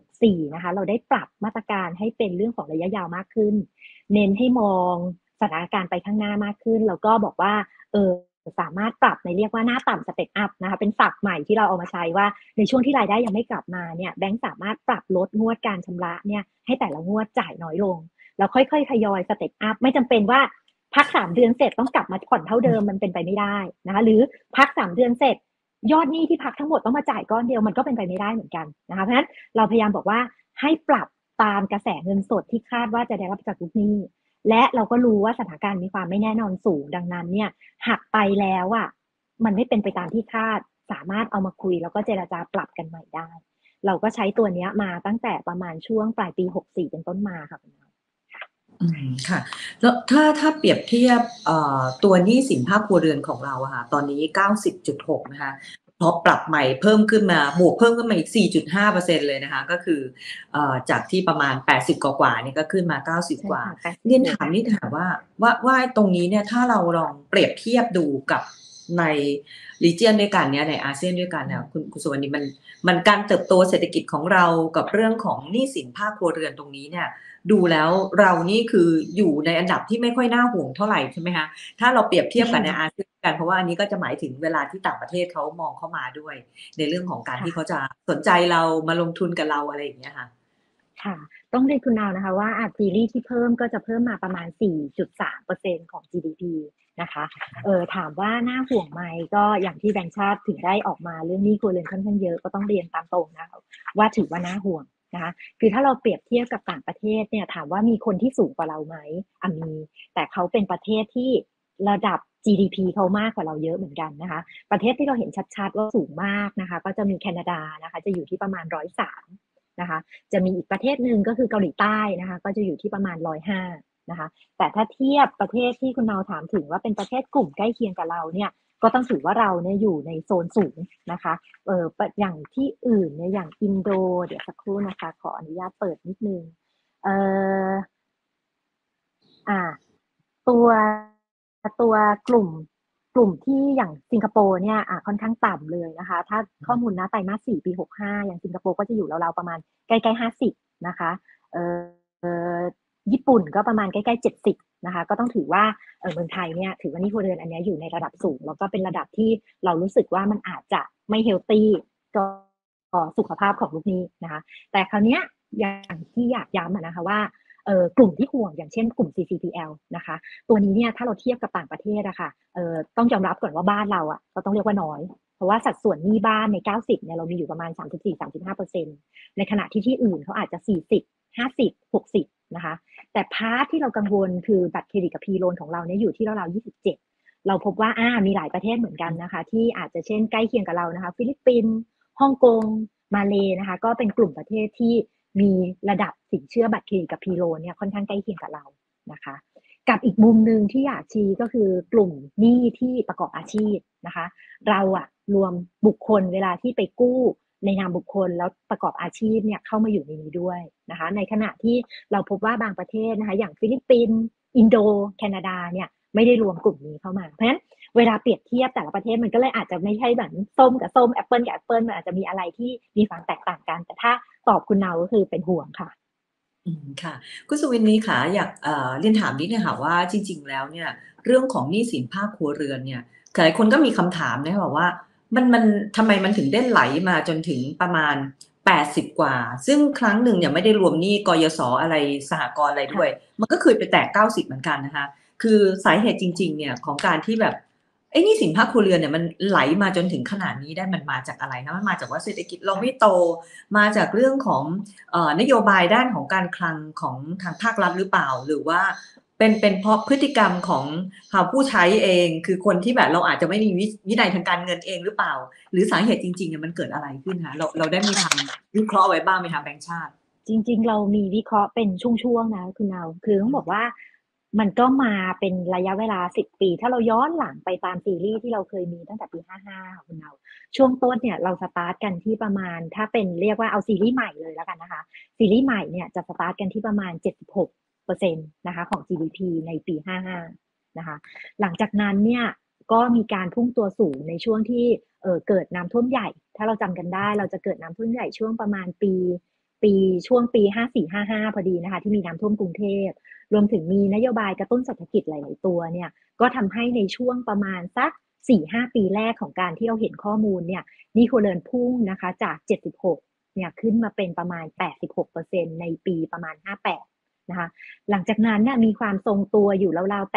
64นะคะเราได้ปรับมาตรการให้เป็นเรื่องของระยะยาวมากขึ้นเน้นให้มองสถานการณ์ไปข้างหน้ามากขึ้นแล้วก็บอกว่าสามารถปรับในเรียกว่าหน้าต่ำสเต็ปอัพนะคะเป็นศัพท์ใหม่ที่เราเอามาใช้ว่าในช่วงที่รายได้ยังไม่กลับมาเนี่ยแบงก์สามารถปรับลดงวดการชำระเนี่ยให้แต่ละงวดจ่ายน้อยลงแล้วค่อยๆทยอยสเต็ปอัพไม่จำเป็นว่าพัก3 เดือนเสร็จต้องกลับมาผ่อนเท่าเดิมมันเป็นไปไม่ได้นะคะหรือพัก3 เดือนเสร็จยอดหนี้ที่พักทั้งหมดต้องมาจ่ายก้อนเดียวมันก็เป็นไปไม่ได้เหมือนกันนะคะเพราะฉะนั้นเราพยายามบอกว่าให้ปรับตามกระแสเงินสดที่คาดว่าจะได้รับจากลูกหนี้และเราก็รู้ว่าสถานการณ์มีความไม่แน่นอนสูงดังนั้นเนี่ยหักไปแล้วมันไม่เป็นไปตามที่คาดสามารถเอามาคุยแล้วก็เจรจาปรับกันใหม่ได้เราก็ใช้ตัวนี้มาตั้งแต่ประมาณช่วงปลายปี64เป็นต้นมาค่ะคุณค่ะแล้วถ้าเปรียบเทียบตัวหนี้สินภาคครัวเรือนของเราอะค่ะตอนนี้ 90.6 นะคะพอปรับใหม่เพิ่มขึ้นมาบวกเพิ่มขึ้นมาอีก 4.5% เลยนะคะก็คือจากที่ประมาณ80กว่าๆนี่ก็ขึ้นมา90กว่าเรียนถามนิดค่ะว่าตรงนี้เนี่ยถ้าเราลองเปรียบเทียบดูกับใน region ด้วยกันเนี่ยในอาเซียนด้วยกันเนี่ยคุณสุวรรณีมันการเติบโตเศรษฐกิจของเรากับเรื่องของหนี้สินภาคครัวเรือนตรงนี้เนี่ยดูแล้วเรานี่คืออยู่ในอันดับที่ไม่ค่อยน่าห่วงเท่าไหร่ใช่ไหมคะถ้าเราเปรียบเทียบกันในอาเซียนกันเพราะว่าอันนี้ก็จะหมายถึงเวลาที่ต่างประเทศเขามองเข้ามาด้วยในเรื่องของการที่เขาจะสนใจเรามาลงทุนกับเราอะไรอย่างเงี้ยค่ะค่ะต้องเรียนคุณนาวนะคะว่าซีรีส์ที่เพิ่มก็จะเพิ่มมาประมาณ 4.3% ของ GDP นะคะถามว่าน่าห่วงไหมก็อย่างที่แบงก์ชาติถึงได้ออกมาเรื่องหนี้ครัวเรือนค่อนข้างเยอะก็ต้องเรียนตามตรงนะคะว่าถือว่าน่าห่วงนะคะคือถ้าเราเปรียบเทียบกับต่างประเทศเนี่ยถามว่ามีคนที่สูงกว่าเราไหมมีแต่เขาเป็นประเทศที่ระดับ GDP เขามากกว่าเราเยอะเหมือนกันนะคะประเทศที่เราเห็นชัดๆว่าสูงมากนะคะก็จะมีแคนาดานะคะจะอยู่ที่ประมาณ103นะคะจะมีอีกประเทศหนึ่งก็คือเกาหลีใต้นะคะก็จะอยู่ที่ประมาณ105นะคะแต่ถ้าเทียบประเทศที่คุณนาวถามถึงว่าเป็นประเทศกลุ่มใกล้เคียงกับเราเนี่ยก็ต้องถือว่าเราเนี่ยอยู่ในโซนสูงนะคะอย่างที่อื่นเนี่ยอย่างอินโดเดี๋ยวสักครู่นะคะขออนุญาตเปิดนิดนึงเอ่ออ่าตัวตัวกลุ่มที่อย่างสิงคโปร์เนี่ยค่อนข้างต่ำเลยนะคะถ้าข้อมูลนะไตรมาส4ปี65อย่างสิงคโปร์ก็จะอยู่ราวๆประมาณใกล้ๆ50นะคะเอ่อญี่ปุ่นก็ประมาณใกล้ๆ70นะคะก็ต้องถือว่าเมืองไทยเนี่ยถือว่าหนี้ครัวเรือนอันนี้อยู่ในระดับสูงแล้วก็เป็นระดับที่เรารู้สึกว่ามันอาจจะไม่เฮลตี้ต่อสุขภาพของลูกหนี้นะคะแต่คราวนี้อย่างที่อยากย้ำนะคะว่ากลุ่มที่ห่วงอย่างเช่นกลุ่ม CCPL นะคะตัวนี้เนี่ยถ้าเราเทียบกับต่างประเทศอะค่ะต้องยอมรับก่อนว่าบ้านเราอะก็ต้องเรียกว่าน้อยเพราะว่าสัดส่วนหนี้บ้านใน90เนี่ยเรามีอยู่ประมาณ34-35%ในขณะที่อื่นเขาอาจจะ40 50 60นะคะแต่พาร์ทที่เรากังวลคือบัตรเครดิตกับพีโลนของเราเนี่ยอยู่ที่ราวๆ27เราพบว่ามีหลายประเทศเหมือนกันนะคะที่อาจจะเช่นใกล้เคียงกับเรานะคะฟิลิปปินส์ฮ่องกงมาเลนะคะก็เป็นกลุ่มประเทศที่มีระดับสินเชื่อบัตรเครดิตกับพีโลนเนี่ยค่อนข้างใกล้เคียงกับเรานะคะกับอีกมุมหนึ่งที่อยากชี้ก็คือกลุ่มหนี้ที่ประกอบอาชีพนะคะเรารวมบุคคลเวลาที่ไปกู้ในนามบุคคลแล้วประกอบอาชีพเนี่ยเข้ามาอยู่ในนี้ด้วยนะคะในขณะที่เราพบว่าบางประเทศนะคะอย่างฟิลิปปินส์อินโดแคนาดาเนี่ยไม่ได้รวมกลุ่มนี้เข้ามาเพราะฉะนั้นเวลาเปรียบเทียบแต่ละประเทศมันก็เลยอาจจะไม่ใช่แบบส้มกับส้มแอปเปิลกับแอปเปิลมันอาจจะมีอะไรที่มีความแตกต่างกันแต่ถ้าตอบคุณเนาก็คือเป็นห่วงค่ะค่ะคุณสุวินนี้ค่ะอยากเรียนถามนิดนึงค่ะว่าจริงๆแล้วเนี่ยเรื่องของหนี้สินภาคครัวเรือนเนี่ยหลายคนก็มีคำถามนะคะว่ามันทำไมมันถึงได้ไหลมาจนถึงประมาณ80กว่าซึ่งครั้งหนึ่งเนี่ยไม่ได้รวมหนี้กยศอะไรสหกรณ์อะไรด้วยค่ะมันก็เคยไปแตะ90เหมือนกันนะคะคือสาเหตุจริงๆเนี่ยของการที่แบบไอ้หนี้สินภาคครัวเรือนเนี่ยมันไหลมาจนถึงขนาดนี้ได้มันมาจากอะไรนะมันมาจากว่าเศรษฐกิจเราไม่โตมาจากเรื่องของ นโยบายด้านของการคลังของทางภาครัฐหรือเปล่าหรือว่าเป็นเพราะพฤติกรรมของผู้ใช้เองคือคนที่แบบเราอาจจะไม่มีวินัยทางการเงินเองหรือเปล่าหรือสาเหตุจริงๆเนี่ยมันเกิดอะไรขึ้นคะเราได้มีทำวิเคราะห์ไว้บ้างไหมคะแบงก์ชาติจริงๆเรามีวิเคราะห์เป็นช่วงๆนะคุณเนาคือต้องบอกว่ามันก็มาเป็นระยะเวลา10 ปีถ้าเราย้อนหลังไปตามซีรีส์ที่เราเคยมีตั้งแต่ปี55ค่ะคุณเนาช่วงต้นเนี่ยเราสตาร์ตกันที่ประมาณถ้าเป็นเรียกว่าเอาซีรีส์ใหม่เลยแล้วกันนะคะซีรีส์ใหม่เนี่ยจะสตาร์ตกันที่ประมาณ76%นะคะของ GDP ในปี55นะคะหลังจากนั้นเนี่ยก็มีการพุ่งตัวสูงในช่วงที่เกิดน้ำท่วมใหญ่ถ้าเราจำกันได้เราจะเกิดน้ำท่วมใหญ่ช่วงประมาณปีช่วงปี54-55พอดีนะคะที่มีน้ำท่วมกรุงเทพรวมถึงมีนโยบายกระตุ้นเศรษฐกิจหลายๆตัวเนี่ยก็ทำให้ในช่วงประมาณสัก4-5ปีแรกของการที่เราเห็นข้อมูลเนี่ยหนี้ครัวเรือนพุ่งนะคะจาก76เนี่ยขึ้นมาเป็นประมาณ86%ในปีประมาณ58นะคะหลังจากนั้นน่ะมีความทรงตัวอยู่ราวๆ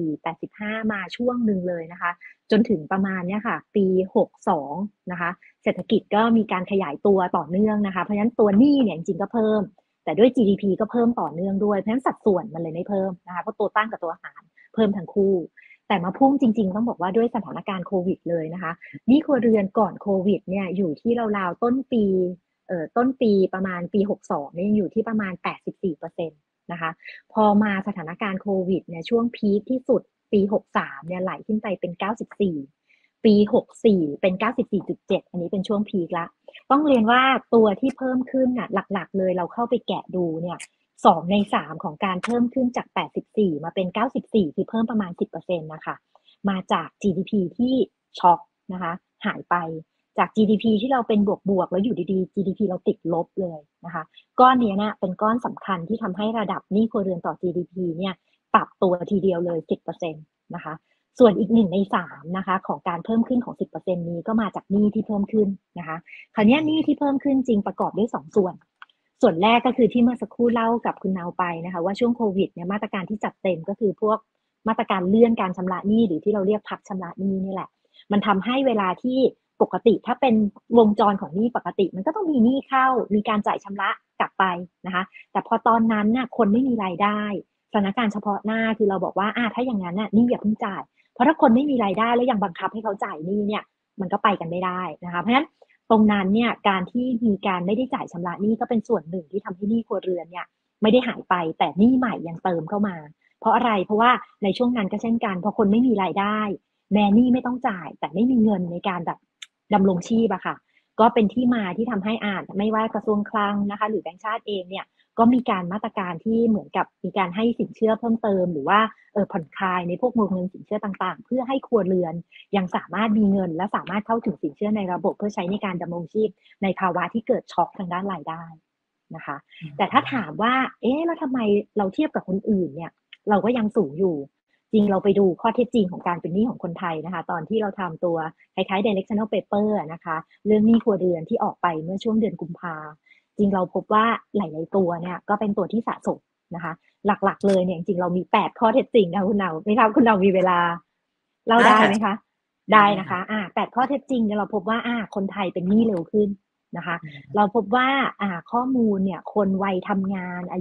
84-85มาช่วงหนึ่งเลยนะคะจนถึงประมาณเนี้ยค่ะปี62นะคะเศรษฐกิจก็มีการขยายตัวต่อเนื่องนะคะเพราะฉะนั้นตัวหนี้เนี่ยจริงๆก็เพิ่มแต่ด้วย GDP ก็เพิ่มต่อเนื่องด้วยเพราะฉะนั้นสัดส่วนมันเลยไม่เพิ่มนะคะเพราะตัวตั้งกับตัวหารเพิ่มทั้งคู่แต่มาพุ่งจริงๆต้องบอกว่าด้วยสถานการณ์โควิดเลยนะคะหนี้ครัวเรือนก่อนโควิดเนี่ยอยู่ที่ราวๆต้นปีประมาณปี62เนี่ยยังอยู่ที่ประมาณ84%นะคะพอมาสถานการณ์โควิดเนี่ยช่วงพีคที่สุดปี63เนี่ยไหลขึ้นไปเป็น94ปี64เป็น94.7อันนี้เป็นช่วงพีคละต้องเรียนว่าตัวที่เพิ่มขึ้นน่ะหลักๆเลยเราเข้าไปแกะดูเนี่ย2ใน3ของการเพิ่มขึ้นจาก84มาเป็น94คือเพิ่มประมาณ10%นะคะมาจาก GDP ที่ช็อกนะคะหายไปจาก GDP ที่เราเป็นบวกๆแล้วอยู่ดีๆ GDP เราติดลบเลยนะคะก้อนนี้เนี่ยเป็นก้อนสำคัญที่ทำให้ระดับหนี้ครัวเรือนต่อ GDP เนี่ยปรับตัวทีเดียวเลย 10%นะคะส่วนอีก1ใน3นะคะของการเพิ่มขึ้นของ 10%นี้ก็มาจากหนี้ที่เพิ่มขึ้นนะคะคราวนี้หนี้ที่เพิ่มขึ้นจริงประกอบด้วย2ส่วนแรกก็คือที่เมื่อสักครู่เล่ากับคุณนาวไปนะคะว่าช่วงโควิดเนี่ยมาตรการที่จัดเต็มก็คือพวกมาตรการเลื่อนการชำระหนี้หรือที่เราเรียกพักชำระหนี้นี่แหละมันทำให้เวลาที่ปกติถ้าเป็นวงจรของหนี้ปกติมันก็ต้องมีหนี้เข้ามีการจ่ายชำระกลับไปนะคะแต่พอตอนนั้นน่ะคนไม่มีรายได้สถานการณ์เฉพาะหน้าคือเราบอกว่าถ้าอย่างนั้นน่ะหนี้อย่าเพิ่งจ่ายเพราะถ้าคนไม่มีรายได้แล้วยังบังคับให้เขาจ่ายหนี้เนี่ยมันก็ไปกันไม่ได้นะคะเพราะฉะนั้นตรงนั้นเนี่ยการที่มีการไม่ได้จ่ายชำระหนี้ก็เป็นส่วนหนึ่งที่ทำให้หนี้ครัวเรือนเนี่ยไม่ได้หายไปแต่หนี้ใหม่ยังเติมเข้ามาเพราะอะไรเพราะว่าในช่วงนั้นก็เช่นกันพอคนไม่มีรายได้แม้หนี้ไม่ต้องจ่ายแต่ไม่มีเงินในการแบบดำรงชีพอะค่ะก็เป็นที่มาที่ทำให้ไม่ว่ากระทรวงคลังนะคะหรือแบงก์ชาติเองเนี่ยก็มีการมาตรการที่เหมือนกับมีการให้สินเชื่อเพิ่มเติมหรือว่าผ่อนคลายในพวกวงเงินสินเชื่อต่างๆเพื่อให้ครัวเรือนยังสามารถมีเงินและสามารถเข้าถึงสินเชื่อในระบบเพื่อใช้ในการดำรงชีพในภาวะที่เกิดช็อคทางด้านรายได้นะคะแต่ถ้าถามว่าแล้วทำไมเราเทียบกับคนอื่นเนี่ยเราก็ยังสูงอยู่จริงเราไปดูข้อเท็จจริงของการเป็นหนี้ของคนไทยนะคะตอนที่เราทำตัวคล้ายๆ directional paper นะคะเรื่องหนี้ครัวเรือนที่ออกไปเมื่อช่วงเดือนกุมภาจริงเราพบว่าหลายๆตัวเนี่ยก็เป็นตัวที่สะสมนะคะหลักๆเลยเนี่ยจริงๆเรามี8ข้อเท็จจริงนะคุณเนาไม่ทราบคุณเนามีเวลาเล่าได้ค่ะได้ไหมคะได้ได้นะค่ะคะ8ข้อเท็จจริงเนี่ยเราพบว่าคนไทยเป็นหนี้เร็วขึ้นนะคะเราพบว่าข้อมูลเนี่ยคนวัยทำงานอายุ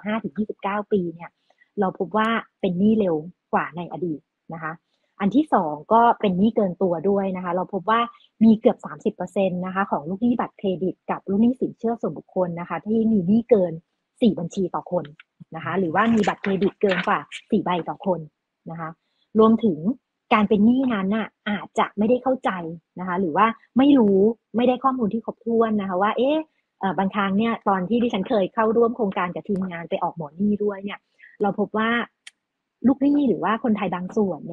25-29 ปีเนี่ยเราพบว่าเป็นหนี้เร็วกว่าในอดีตนะคะอันที่2ก็เป็นหนี้เกินตัวด้วยนะคะเราพบว่ามีเกือบ30%นะคะของลูกหนี้บัตรเครดิตกับลูกหนี้สินเชื่อส่วนบุคคลนะคะที่มีหนี้เกิน4บัญชีต่อคนนะคะหรือว่ามีบัตรเครดิตเกินกว่า4ใบต่อคนนะคะรวมถึงการเป็นหนี้นั้นน่ะอาจจะไม่ได้เข้าใจนะคะหรือว่าไม่รู้ไม่ได้ข้อมูลที่ครบถ้วนนะคะว่าบางครั้งเนี่ยตอนที่ดิฉันเคยเข้าร่วมโครงการกับทีมงานไปออกหมอหนี้ด้วยเนี่ยเราพบว่าลูกหนี้หรือว่าคนไทยบางส่วนเนี่ย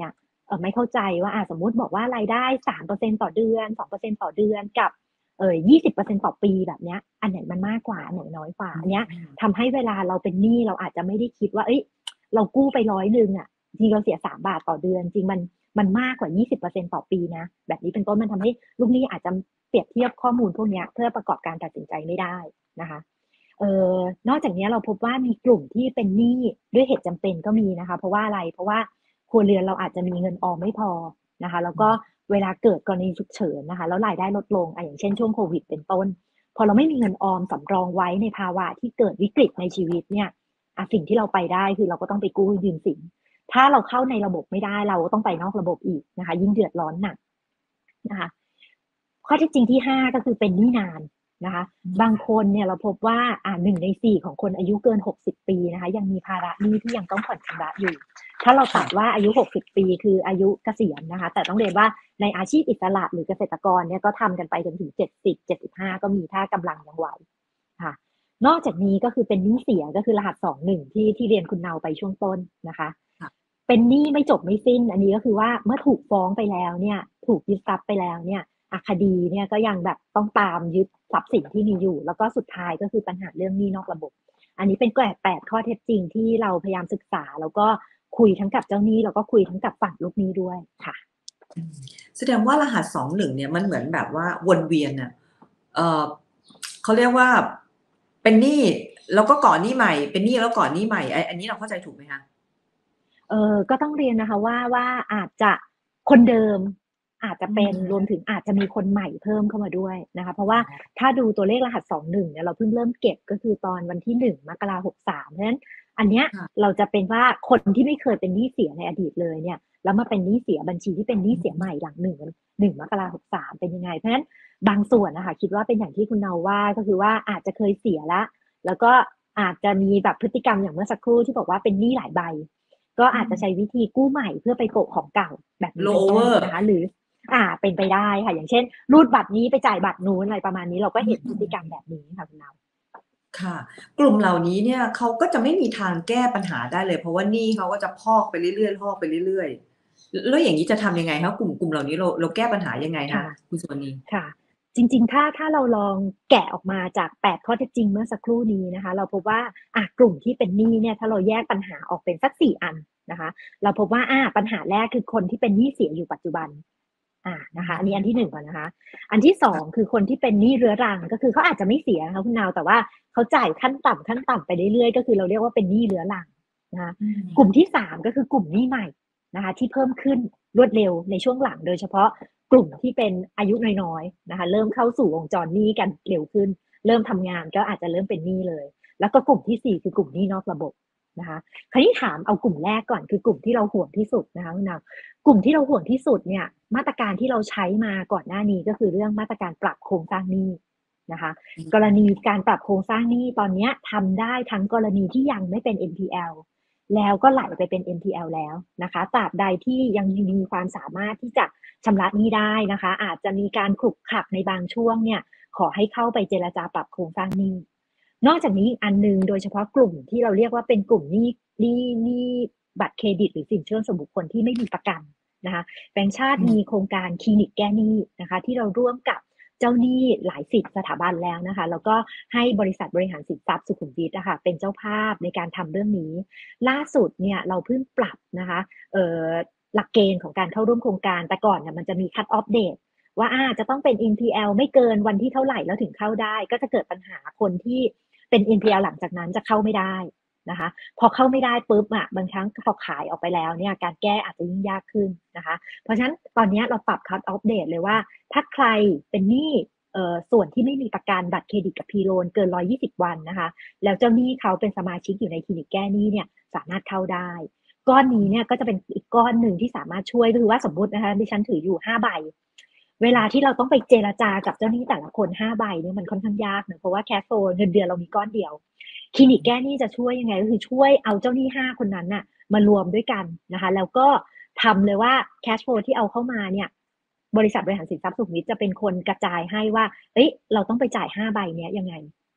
ไม่เข้าใจว่าสมมุติบอกว่ารายได้3%ต่อเดือน2%ต่อเดือนกับ20%ต่อปีแบบเนี้ยอันไหนมันมากกว่าอันไหนน้อยกว่าอันเนี้ยทำให้เวลาเราเป็นหนี้เราอาจจะไม่ได้คิดว่าเรากู้ไป100อ่ะจริงเราเสีย3 บาทต่อเดือนจริงมันมากกว่า20%ต่อปีนะแบบนี้เป็นต้นมันทำให้ลูกหนี้อาจจะเปรียบเทียบข้อมูลพวกเนี้ยเพื่อประกอบการตัดสินใจไม่ได้นะคะนอกจากนี้เราพบว่ามีกลุ่มที่เป็นหนี้ด้วยเหตุจำเป็นก็มีนะคะเพราะว่าอะไรเพราะว่าครัวเรือนเราอาจจะมีเงินออมไม่พอนะคะแล้วก็เวลาเกิดกรณีฉุกเฉินนะคะแล้วรายได้ลดลงอย่างเช่นช่วงโควิดเป็นต้นพอเราไม่มีเงินออมสำรองไว้ในภาวะที่เกิดวิกฤตในชีวิตเนี่ยสิ่งที่เราไปได้คือเราก็ต้องไปกู้ยืมสินถ้าเราเข้าในระบบไม่ได้เราก็ต้องไปนอกระบบอีกนะคะยิ่งเดือดร้อนหนักนะคะข้อที่จริงที่5ก็คือเป็นหนี้นานนะคะบางคนเนี่ยเราพบว่า1 ใน 4ของคนอายุเกิน60ปีนะคะยังมีภาระหนี้ที่ยังต้องผ่อนชำระอยู่ถ้าเราตัดว่าอายุ60ปีคืออายุเกษียณนะคะแต่ต้องเรียนว่าในอาชีพอิสระหรือเกษตรกรเนี่ยก็ทำกันไปจนถึง70 75ก็มีถ้ากำลังยังไหวค่ะนอกจากนี้ก็คือเป็นหนี้เสียก็คือรหัส21ที่เรียนคุณเนาไปช่วงต้นนะคะเป็นหนี้ไม่จบไม่สิ้นอันนี้ก็คือว่าเมื่อถูกฟ้องไปแล้วเนี่ยถูกยึดทรัพย์ไปแล้วเนี่ยคดีเนี่ยก็ยังแบบต้องตามยึดทรัพย์สินที่มีอยู่แล้วก็สุดท้ายก็คือปัญหาเรื่องหนี้นอกระบบอันนี้เป็น8ข้อเท็จจริงที่เราพยายามศึกษาแล้วก็คุยทั้งกับเจ้าหนี้แล้วก็คุยทั้งกับฝั่งลูกหนี้ด้วยค่ะแสดงว่ารหัส21เนี่ยมันเหมือนแบบว่าวนเวียนน่ะเอ่อเขาเรียกว่าเป็นหนี้แล้วก็ก่อหนี้ใหม่เป็นหนี้แล้วก่อหนี้ใหม่อันนี้เราเข้าใจถูกไหมคะก็ต้องเรียนนะคะว่าอาจจะคนเดิมอาจจะเป็นรวมถึงอาจจะมีคนใหม่เพิ่มเข้ามาด้วยนะคะเพราะว่าถ้าดูตัวเลขรหัส21เนี่ยเราเพิ่งเริ่มเก็บก็คือตอนวันที่1 มกราคม 63เพราะฉะนั้นอันเนี้ยเราจะเป็นว่าคนที่ไม่เคยเป็นหนี้เสียในอดีตเลยเนี่ยแล้วมาเป็นหนี้เสียบัญชีที่เป็นหนี้เสียใหม่หลัง1 มกราคม 63เป็นยังไงเพราะฉะนั้นบางส่วนนะคะคิดว่าเป็นอย่างที่คุณเนาว่าก็คือว่าอาจจะเคยเสียแล้วก็อาจจะมีแบบพฤติกรรมอย่างเมื่อสักครู่ที่บอกว่าเป็นหนี้หลายใบ ก็อาจจะใช้วิธีกู้ใหม่เพื่อไปโปะของเก่าแบบนี้เป็นต้นนะคะหรือเป็นไปได้ค่ะอย่างเช่นรูดบัตรนี้ไปจ่ายบัตรนู้นอะไรประมาณนี้เราก็เห็นพฤติกรรมแบบนี้ค่ะคุณนาวค่ะกลุ่มเหล่านี้เนี่ยเขาก็จะไม่มีทางแก้ปัญหาได้เลยเพราะว่าหนี้เขาก็จะพอกไปเรื่อยๆพอกไปเรื่อยๆแล้วอย่างนี้จะทำยังไงคะกลุ่มเหล่านี้เราแก้ปัญหายังไงคะคุณสุวรรณีค่ะจริงๆถ้าเราลองแกะออกมาจาก8ข้อเท็จจริงเมื่อสักครู่นี้นะคะเราพบว่ากลุ่มที่เป็นหนี้เนี่ยถ้าเราแยกปัญหาออกเป็นสัก4อันนะคะเราพบว่าปัญหาแรกคือคนที่เป็นหนี้เสียอยู่ปัจจุบันนะคะอันนี้อันที่1ก่อนนะคะอันที่2คือคนที่เป็นหนี้เรื้อรังก็คือเขาอาจจะไม่เสียนะคะคุณนาวแต่ว่าเขาจ่ายขั้นต่ำไปเรื่อยๆก็คือเราเรียกว่าเป็นหนี้เรื้อรังนะคะกลุ่มที่3ก็คือกลุ่มหนี้ใหม่นะคะที่เพิ่มขึ้นรวดเร็วในช่วงหลังโดยเฉพาะกลุ่มที่เป็นอายุน้อยๆนะคะเริ่มเข้าสู่วงจรหนี้กันเร็วขึ้นเริ่มทำงานก็อาจจะเริ่มเป็นหนี้เลยแล้วก็กลุ่มที่4คือกลุ่มหนี้นอกระบบนะคะคราวนี้ถามเอากลุ่มแรกก่อนคือกลุ่มที่เราห่วงที่สุดนะคะคุณนาว กลุ่มที่เราห่วงที่สุดเนี่ยมาตรการที่เราใช้มาก่อนหน้านี้ก็คือเรื่องมาตรการปรับโครงสร้างหนี้นะคะกรณีการปรับโครงสร้างหนี้ตอนนี้ทำได้ทั้งกรณีที่ยังไม่เป็น NPL แล้วก็ไหลไปเป็น NPL แล้วนะคะตราบใดที่ยังมีความสามารถที่จะชำระหนี้ได้นะคะอาจจะมีการขลุกขลักในบางช่วงเนี่ยขอให้เข้าไปเจรจาปรับโครงสร้างหนี้นอกจากนี้อีกอันนึงโดยเฉพาะกลุ่มที่เราเรียกว่าเป็นกลุ่มหนี้บัตรเครดิตหรือสินเชื่อส่วนบุคคลที่ไม่มีประกันนะคะแบงก์ชาติมีโครงการคลินิกแก้หนี้นะคะที่เราร่วมกับเจ้าหนี้หลายสิบสถาบันแล้วนะคะแล้วก็ให้บริษัทบริหารสินทรัพย์สุขุมวิทนะคะเป็นเจ้าภาพในการทำเรื่องนี้ล่าสุดเนี่ยเราเพิ่งปรับนะคะหลักเกณฑ์ของการเข้าร่วมโครงการแต่ก่อนเนี่ยมันจะมี cut off date ว่าจะต้องเป็น NPL ไม่เกินวันที่เท่าไหร่แล้วถึงเข้าได้ก็จะเกิดปัญหาคนที่เป็น NPL หลังจากนั้นจะเข้าไม่ได้นะคะพอเข้าไม่ได้ปุ๊บบางครั้งพอขายออกไปแล้วเนี่ยการแก้อาจจะยิ่งยากขึ้นนะคะเพราะฉะนั้นตอนนี้เราปรับ cut off date เลยว่าถ้าใครเป็นหนี้ส่วนที่ไม่มีประกันบัตรเครดิตกับพีโลนเกิน120วันนะคะแล้วเจ้าหนี้เขาเป็นสมาชิกอยู่ในคลินิกแก้หนี้เนี่ยสามารถเข้าได้ก้อนนี้เนี่ยก็จะเป็นอีกก้อนหนึ่งที่สามารถช่วยคือว่าสมมตินะคะดิฉันถืออยู่5 ใบเวลาที่เราต้องไปเจรจากับเจ้าหนี้แต่ละคน5 ใบเนี่ยมันค่อนข้างยากเนะเพราะว่าแคชโฟลเงินเดือนเรามีก้อนเดียวคลินิกแก้หนี้จะช่วยยังไงก็คือช่วยเอาเจ้าหนี้5 คนนั้นน่ะมารวมด้วยกันนะคะแล้วก็ทำเลยว่าแคชโฟลที่เอาเข้ามาเนี่ยบริษัทบริหารสินทรัพย์สุขมิตจะเป็นคนกระจายให้ว่าเราต้องไปจ่าย5 ใบเนี้ยยังไง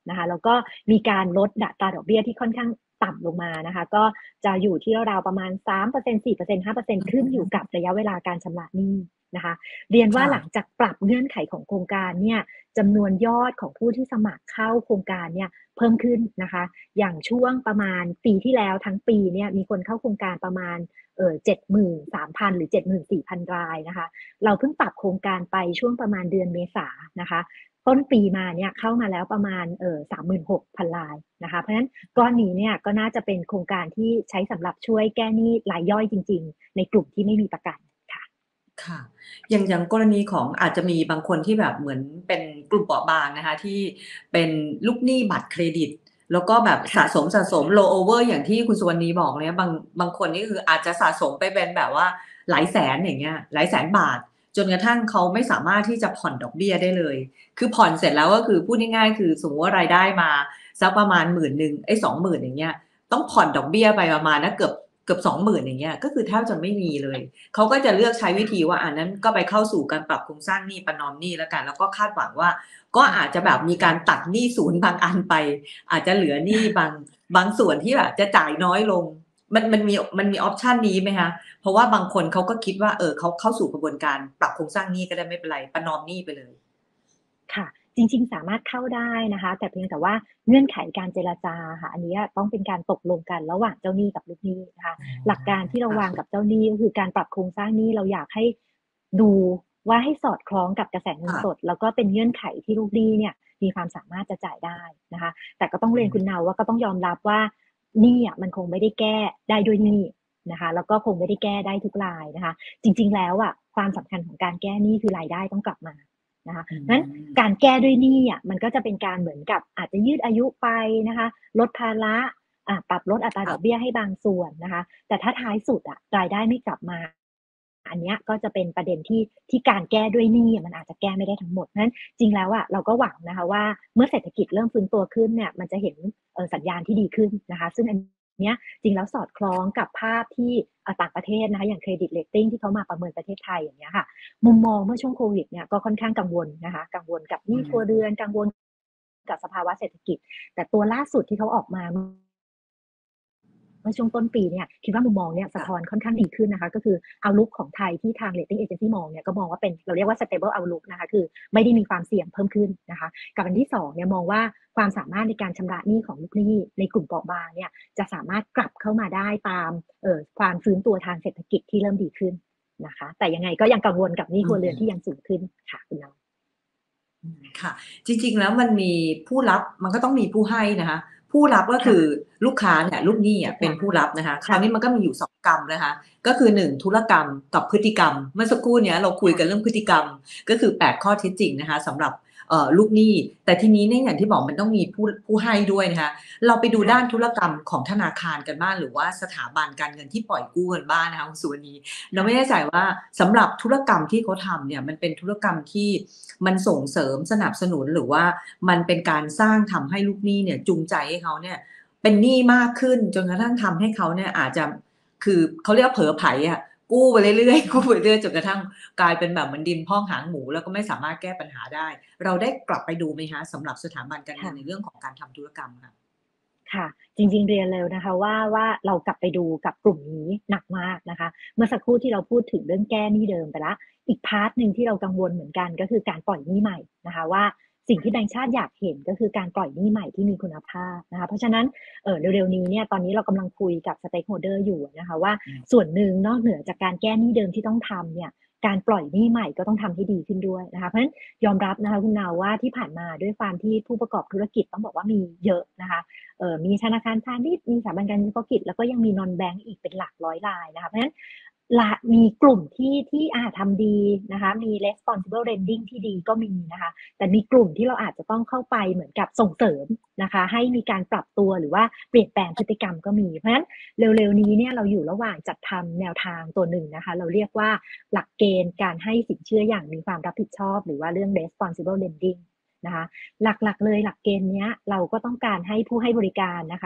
นะคะแล้วก็มีการลดอัตราดอกเบี้ยที่ค่อนข้างต่ำลงมานะคะก็จะอยู่ที่ราวๆประมาณ 3% 4% 5% ขึ้นอยู่กับระยะเวลาการชำระหนี้นะคะเรียนว่าค่ะหลังจากปรับเงื่อนไขของโครงการเนี่ยจำนวนยอดของผู้ที่สมัครเข้าโครงการเนี่ยเพิ่มขึ้นนะคะอย่างช่วงประมาณปีที่แล้วทั้งปีเนี่ยมีคนเข้าโครงการประมาณ73,000 หรือ 74,000 รายนะคะเราเพิ่งปรับโครงการไปช่วงประมาณเดือนเมษายนนะคะต้นปีมาเนี่ยเข้ามาแล้วประมาณ36,000 รายนะคะเพราะฉะนั้นก้อนนี้เนี่ยก็น่าจะเป็นโครงการที่ใช้สำหรับช่วยแก้หนี้รายย่อยจริงๆในกลุ่มที่ไม่มีประกันค่ะค่ะอย่างกรณีของอาจจะมีบางคนที่แบบเหมือนเป็นกลุ่มเปราะบางนะคะที่เป็นลูกหนี้บัตรเครดิตแล้วก็แบบค่ะสะสม roll over อย่างที่คุณสุวรรณีบอกเลยนะบางคนนี่คืออาจจะสะสมไปเป็นแบบว่าหลายแสนอย่างเงี้ยหลายแสนบาทจนกระทั่งเขาไม่สามารถที่จะผ่อนดอกเบี้ยได้เลยคือผ่อนเสร็จแล้วก็คือพูดง่ายๆคือสมมุติว่ารายได้มาสักประมาณ10,00020,000อย่างเงี้ยต้องผ่อนดอกเบี้ยไปประมาณนะเกือบ20,000อย่างเงี้ยก็คือแทบจะไม่มีเลย เขาก็จะเลือกใช้วิธีว่าอันนั้นก็ไปเข้าสู่การปรับโครงสร้างหนี้ประนอมหนี้แล้วกันแล้วก็คาดหวังว่าก็อาจจะแบบมีการตัดหนี้ศูนย์บางอันไปอาจจะเหลือหนี้บางส่วนที่แบบจะจ่ายน้อยลงมันมีออปชันนี้ไหมคะเพราะว่าบางคนเขาก็คิดว่าเขาเข้าสู่กระบวนการปรับโครงสร้างหนี้ก็ได้ไม่เป็นไรประนอมหนี้ไปเลยค่ะจริงๆสามารถเข้าได้นะคะแต่เพียงแต่ว่าเงื่อนไขการเจรจาค่ะอันนี้ต้องเป็นการตกลงกันระหว่างเจ้าหนี้กับลูกหนี้นะคะอ๋หลักการที่เราค่ะวางกับเจ้าหนี้ก็คือการปรับโครงสร้างหนี้เราอยากให้ดูว่าให้สอดคล้องกับกระแสเงินค่ะสดแล้วก็เป็นเงื่อนไขที่ลูกหนี้เนี่ยมีความสามารถจะจ่ายได้นะคะแต่ก็ต้องเรียนคุณเนาว่าก็ต้องยอมรับว่าหนี้มันคงไม่ได้แก้ได้ด้วยหนี้นะคะแล้วก็คงไม่ได้แก้ได้ทุกรายนะคะจริงๆแล้วความสำคัญของการแก้หนี้คือรายได้ต้องกลับมา นะคะอืนั้นมการแก้ด้วยหนี้มันก็จะเป็นการเหมือนกับอาจจะยืดอายุไปนะคะลดภาระปรับลดอัตราดอกเบี้ค่ะยให้บางส่วนนะคะแต่ถ้าท้ายสุดรายได้ไม่กลับมาอันเนี้ยก็จะเป็นประเด็นที่การแก้ด้วยหนี้มันอาจจะแก้ไม่ได้ทั้งหมดนั้นจริงแล้วเราก็หวังนะคะว่าเมื่อเศรษฐกิจเริ่มฟื้นตัวขึ้นเนี่ยมันจะเห็นสัญญาณที่ดีขึ้นนะคะซึ่งอันเนี้ยจริงแล้วสอดคล้องกับภาพที่ต่างประเทศนะคะอย่างเครดิตเรตติ้งที่เขามาประเมินประเทศไทยอย่างเงี้ยค่ะ มุมมองเมื่อช่วงโควิดเนี่ยก็ค่อนข้างกังวลนะคะกังวลกับหอืนี้ครัวเรือนกังวลกับสภาวะเศรษฐกิจแต่ตัวล่าสุดที่เขาออกมาเมื่อช่วงต้นปีเนี่ยคิดว่ามุมมองเนี่ยสะท้อนค่ะค่อนข้างดีขึ้นนะคะก็คือ outlook ของไทยที่ทาง rating agency มองเนี่ยก็มองว่าเป็นเราเรียกว่า stable outlook นะคะคือไม่ได้มีความเสี่ยงเพิ่มขึ้นนะคะกับอันที่2เนี่ยมองว่าความสามารถในการชำระหนี้ของลูกหนี้ในกลุ่มเปราะบางเนี่ยจะสามารถกลับเข้ามาได้ตามความฟื้นตัวทางเศรษฐกิจที่เริ่มดีขึ้นนะคะแต่ยังไงก็ยังกังวลกับหนี้อืครัวเรือนที่มยังสูงขึ้นค่ะคุณน้องค่ะจริงๆแล้วมันมีผู้รับมันก็ต้องมีผู้ให้นะคะผู้รับก็ค่ะคือลูกค้าเนี่ยลูกหนี้ลูกค้าเป็นผู้รับนะคะคราวค่ะนี้มันก็มีอยู่2กรรมนะคะก็คือ1ธุรกรรมกับพฤติกรรมเมื่อสักครู่เนี้ยเราคุยค่ะกันเรื่องพฤติกรรมก็คือ8ข้อเท็จจริงนะคะสำหรับลูกหนี้แต่ทีนี้เนี่ยอย่างที่บอกมันต้องมีผู้ให้ด้วยนะคะเราไปดูด้านค่ะธุรกรรมของธนาคารกันบ้างหรือว่าสถาบันการเงินที่ปล่อยกู้กันบ้างนะคะคุณสุวรรณี เราค่ะไม่แน่ใจว่าสำหรับธุรกรรมที่เขาทำเนี่ยมันเป็นธุรกรรมที่มันส่งเสริมสนับสนุนหรือว่ามันเป็นการสร้างทำให้ลูกหนี้เนี่ยจูงใจให้เขาเนี่ยเป็นหนี้มากขึ้นจนกระทั่งทำให้เขาเนี่ยอาจจะคือเขาเรียกว่าเผลอไผอะกู้ไปเรื่อยๆกู้ไปเรื่อยจนกระทั่งกลายเป็นแบบเหมือนดินพอกหางหมูแล้วก็ไม่สามารถแก้ปัญหาได้เราได้กลับไปดูไหมคะสำหรับสถาบันการเงินในค่ะเรื่องของการทำธุรกรรมค่ะค่ะจริงๆเรียนเร็วนะคะว่าเรากลับไปดูกับกลุ่มนี้หนักมากนะคะเมื่อสักครู่ที่เราพูดถึงเรื่องแก้หนี้เดิมไปแล้วอีกพาร์ทหนึ่งที่เรากังวลเหมือนกันก็คือการปล่อยหนี้ใหม่นะคะว่าสิ่งที่แบงก์ชาติอยากเห็นก็คือการปล่อยหนี้ใหม่ที่มีคุณภาพนะคะเพราะฉะนั้นเร็วๆนี้เนี่ยตอนนี้เรากำลังคุยกับ stakeholder อยู่นะคะว่าอืมส่วนหนึ่งนอกเหนือจากการแก้หนี้เดิมที่ต้องทำเนี่ยการปล่อยหนี้ใหม่ก็ต้องทำให้ดีขึ้นด้วยนะคะเพราะฉะนั้นยอมรับนะคะคุณนาวว่าที่ผ่านมาด้วยความที่ผู้ประกอบธุรกิจต้องบอกว่ามีเยอะนะคะ มีธนาคารพาณิชย์มีสถาบันการเงินเฉพาะกิจแล้วก็ยังมี non bank อีกเป็นหลักร้อยรายนะคะเพราะฉะนั้นมีกลุ่มที่ทำดีนะคะมี responsible lending ที่ดีก็มีนะคะแต่มีกลุ่มที่เราอาจจะต้องเข้าไปเหมือนกับส่งเสริมนะคะให้มีการปรับตัวหรือว่าเปลี่ยนแปลงพฤติกรรมก็มีเพราะฉะนั้นเร็วๆนี้เนี่ยเราอยู่ระหว่างจัดทำแนวทางตัวหนึ่งนะคะเราเรียกว่าหลักเกณฑ์การให้สินเชื่ออย่างมีความรับผิดชอบหรือว่าเรื่อง responsible lending นะคะ หลักๆเลยหลักเกณฑ์เนี้ยเราก็ต้องการให้ผู้ให้บริการนะคะ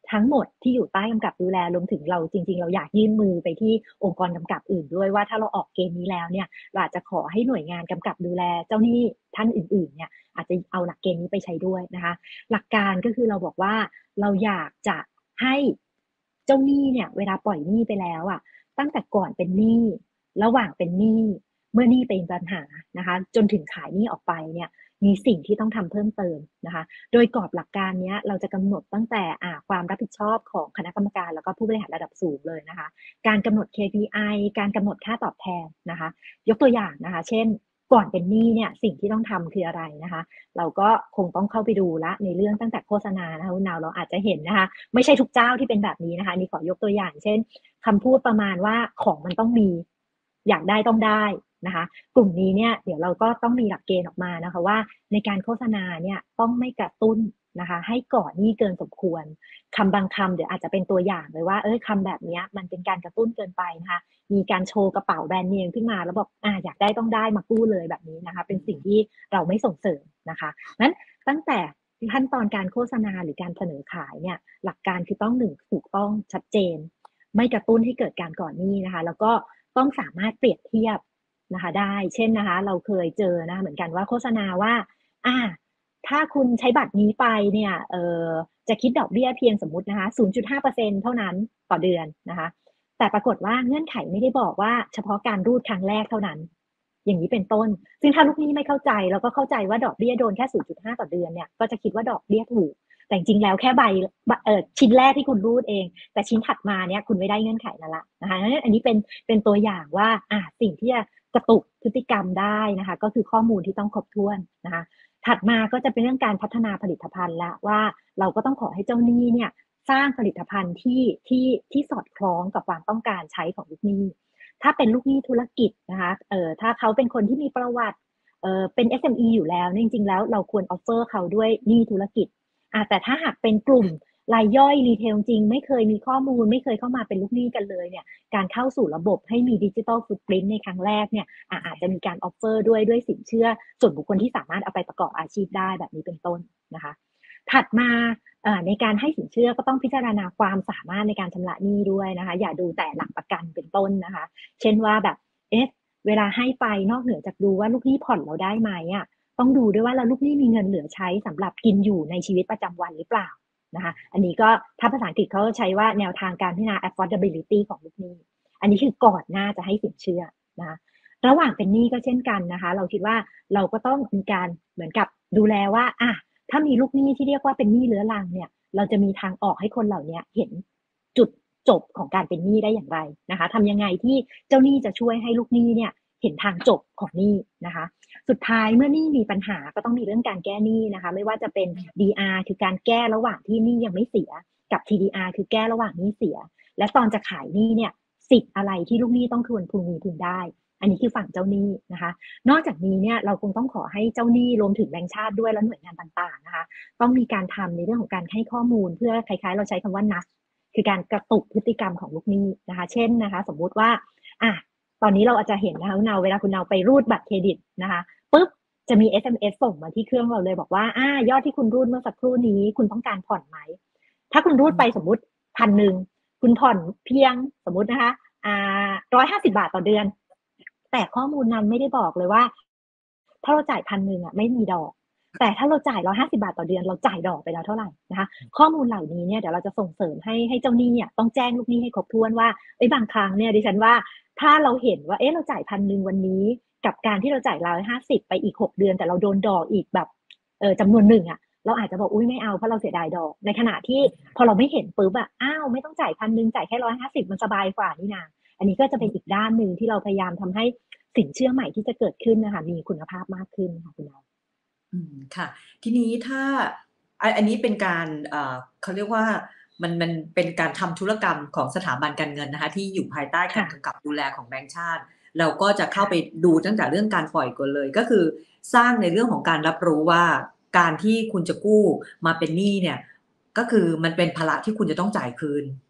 ทั้งหมดที่อยู่ใต้กำกับดูแลรวมถึงเราจริงๆเราอยากยื่นมือไปที่องค์กรกำกับอื่นด้วยว่าถ้าเราออกเกณฑ์นี้แล้วเนี่ยเราอาจจะขอให้หน่วยงานกำกับดูแลเจ้าหนี้ท่านอื่นๆเนี่ยอาจจะเอาหลักเกณฑ์นี้ไปใช้ด้วยนะคะหลักการก็คือเราบอกว่าเราอยากจะให้เจ้าหนี้เนี่ยเวลาปล่อยหนี้ไปแล้วอ่ะตั้งแต่ก่อนเป็นหนี้ระหว่างเป็นหนี้เมื่อหนี้เป็นปัญหานะคะจนถึงขายหนี้ออกไปเนี่ยมีสิ่งที่ต้องทำเพิ่มเติมนะคะโดยกรอบหลักการนี้เราจะกำหนดตั้งแต่ความรับผิดชอบของคณะกรรมการแล้วก็ผู้บริหารระดับสูงเลยนะคะการกำหนด KPI การกำหนดค่าตอบแทนนะคะยกตัวอย่างนะคะเช่นก่อนเป็นหนี้เนี่ยสิ่งที่ต้องทำคืออะไรนะคะเราก็คงต้องเข้าไปดูละในเรื่องตั้งแต่โฆษณานะคะคุณนาวเราอาจจะเห็นนะคะไม่ใช่ทุกเจ้าที่เป็นแบบนี้นะคะนี่ขอยกตัวอย่างเช่นคำพูดประมาณว่าของมันต้องมีอยากได้ต้องได้นะคะกลุ่มนี้เนี่ยเดี๋ยวเราก็ต้องมีหลักเกณฑ์ออกมานะคะว่าในการโฆษณาเนี่ยต้องไม่กระตุ้นนะคะให้ก่อนหนี้เกินสมควรคำบางคำเดี๋ยวอาจจะเป็นตัวอย่างเลยว่าคำแบบนี้มันเป็นการกระตุ้นเกินไปนะคะมีการโชว์กระเป๋าแบรนด์เนมขึ้นมาแล้วบอกอยากได้ต้องได้มากู้เลยแบบนี้นะคะเป็นสิ่งที่เราไม่ส่งเสริมนะคะนั้นตั้งแต่ขั้นตอนการโฆษณาหรือการเสนอขายเนี่ยหลักการคือต้องถูกต้องชัดเจนไม่กระตุ้นให้เกิดการก่อนหนี้นะคะแล้วก็ต้องสามารถเปรียบเทียบนะคะได้เช่นนะคะเราเคยเจอนะเหมือนกันว่าโฆษณาว่าถ้าคุณใช้บัตรนี้ไปเนี่ยจะคิดดอกเบี้ยเพียงสมมุตินะคะ 0.5% เท่านั้นต่อเดือนนะคะแต่ปรากฏว่าเงื่อนไขไม่ได้บอกว่าเฉพาะการรูดครั้งแรกเท่านั้นอย่างนี้เป็นต้นซึ่งถ้าลูกหนี้ไม่เข้าใจแล้วก็เข้าใจว่าดอกเบี้ยโดนแค่ 0.5 ต่อเดือนเนี่ยก็จะคิดว่าดอกเบี้ยถูกแต่จริงแล้วแค่ชิ้นแรกที่คุณรูดเองแต่ชิ้นถัดมาเนี่ยคุณไม่ได้เงื่อนไขนั่นละนะคะอันนี้เป็นตัวอย่างว่าสิ่งที่จะกระตุกพฤติกรรมได้นะคะก็คือข้อมูลที่ต้องครบถ้วนนะคะถัดมาก็จะเป็นเรื่องการพัฒนาผลิตภัณฑ์ละว่าเราก็ต้องขอให้เจ้าหนี้เนี่ยสร้างผลิตภัณฑ์ที่สอดคล้องกับความต้องการใช้ของลูกหนี้ถ้าเป็นลูกหนี้ธุรกิจนะคะถ้าเขาเป็นคนที่มีประวัติเป็น SME อยู่แล้วจริงๆแล้วเราควรออฟเฟอร์เขาด้วยหนี้ธุรกิจแต่ถ้าหากเป็นกลุ่มรายย่อยรีเทลจริงไม่เคยมีข้อมูลไม่เคยเข้ามาเป็นลูกหนี้กันเลยเนี่ยการเข้าสู่ระบบให้มีดิจิทัลฟุตปรินท์ในครั้งแรกเนี่ยอาจจะมีการออฟเฟอร์ด้วยสินเชื่อส่วนบุคคลที่สามารถเอาไปประกอบอาชีพได้แบบนี้เป็นต้นนะคะถัดมาในการให้สินเชื่อก็ต้องพิจารณาความสามารถในการชำระหนี้ด้วยนะคะอย่าดูแต่หลักประกันเป็นต้นนะคะเช่นว่าแบบเวลาให้ไปนอกเหนือจากดูว่าลูกหนี้ผ่อนเราได้ไหมต้องดูด้วยว่าเราลูกหนี้มีเงินเหลือใช้สำหรับกินอยู่ในชีวิตประจำวันหรือเปล่านะคะอันนี้ก็ถ้าภาษาอังกฤษเขาใช้ว่าแนวทางการพิจารณา affordability ของลูกหนี้อันนี้คือก่อนหน้าจะให้สินเชื่อนะคะระหว่างเป็นหนี้ก็เช่นกันนะคะเราคิดว่าเราก็ต้องมีการเหมือนกับดูแลว่าถ้ามีลูกหนี้ที่เรียกว่าเป็นหนี้เรื้อรังเนี่ยเราจะมีทางออกให้คนเหล่านี้เห็นจุดจบของการเป็นหนี้ได้อย่างไรนะคะทำยังไงที่เจ้าหนี้จะช่วยให้ลูกหนี้เนี่ยเห็นทางจบของหนี้นะคะสุดท้ายเมื่อหนี้มีปัญหาก็ต้องมีเรื่องการแก้หนี้นะคะไม่ว่าจะเป็น DR คือการแก้ระหว่างที่หนี้ยังไม่เสียกับ TDR คือแก้ระหว่างหนี้เสียและตอนจะขายหนี้เนี่ยสิทธิ์อะไรที่ลูกหนี้ต้องควรพึงได้อันนี้คือฝั่งเจ้าหนี้นะคะนอกจากนี้เนี่ยเราคงต้องขอให้เจ้าหนี้รวมถึงแบงก์ชาติด้วยและหน่วยงานต่างๆนะคะต้องมีการทำในเรื่องของการให้ข้อมูลเพื่อคล้ายๆเราใช้คำว่านัดคือการกระตุกพฤติกรรมของลูกหนี้นะคะเช่นนะคะสมมุติว่าตอนนี้เราอาจจะเห็นนะคะคุณนาวเวลาคุณนาวไปรูดบัตรเครดิตนะคะปุ๊บจะมี SMS ส่งมาที่เครื่องเราเลยบอกว่ายอดที่คุณรูดเมื่อสักครู่นี้คุณต้องการผ่อนไหมถ้าคุณรูดไปสมมุติ1,000คุณผ่อนเพียงสมมุตินะคะ150 บาทต่อเดือนแต่ข้อมูลนั้นไม่ได้บอกเลยว่าถ้าเราจ่าย1,000ไม่มีดอกแต่ถ้าเราจ่าย150 บาทต่อเดือนเราจ่ายดอกไปแล้วเท่าไหร่นะคะข้อมูลเหล่านี้เนี่ยเดี๋ยวเราจะส่งเสริมให้เจ้าหนี้เนี่ยต้องแจ้งลูกหนี้ให้ครบถ้วนว่าบางครั้งเนี่ยดิฉันว่าถ้าเราเห็นว่าเราจ่าย1,000วันนี้กับการที่เราจ่าย150ไปอีก6 เดือนแต่เราโดนดอกอีกแบบจำนวนหนึ่งเราอาจจะบอกอุ้ยไม่เอาเพราะเราเสียดายดอกในขณะที่พอเราไม่เห็นปุ๊บไม่ต้องจ่าย1,000จ่ายแค่150มันสบายกว่านี่นาอันนี้ก็จะเป็นอีกด้านหนึ่งที่เราพยายามทำให้สินเชื่อใหม่ที่จะเกิดขึ้นนะคะมีคุณภาพมากขึ้นค่ะคุณน้องค่ะทีนี้ถ้าอันนี้เป็นการเขาเรียกว่ามันเป็นการทำธุรกรรมของสถาบันการเงินนะคะที่อยู่ภายใต้การกำกับดูแลของแบงก์ชาติเราก็จะเข้าไปดูตั้งแต่เรื่องการปล่อยก่อนเลยก็คือสร้างในเรื่องของการรับรู้ว่าการที่คุณจะกู้มาเป็นหนี้เนี่ยก็คือมันเป็นภาระที่คุณจะต้องจ่ายคืน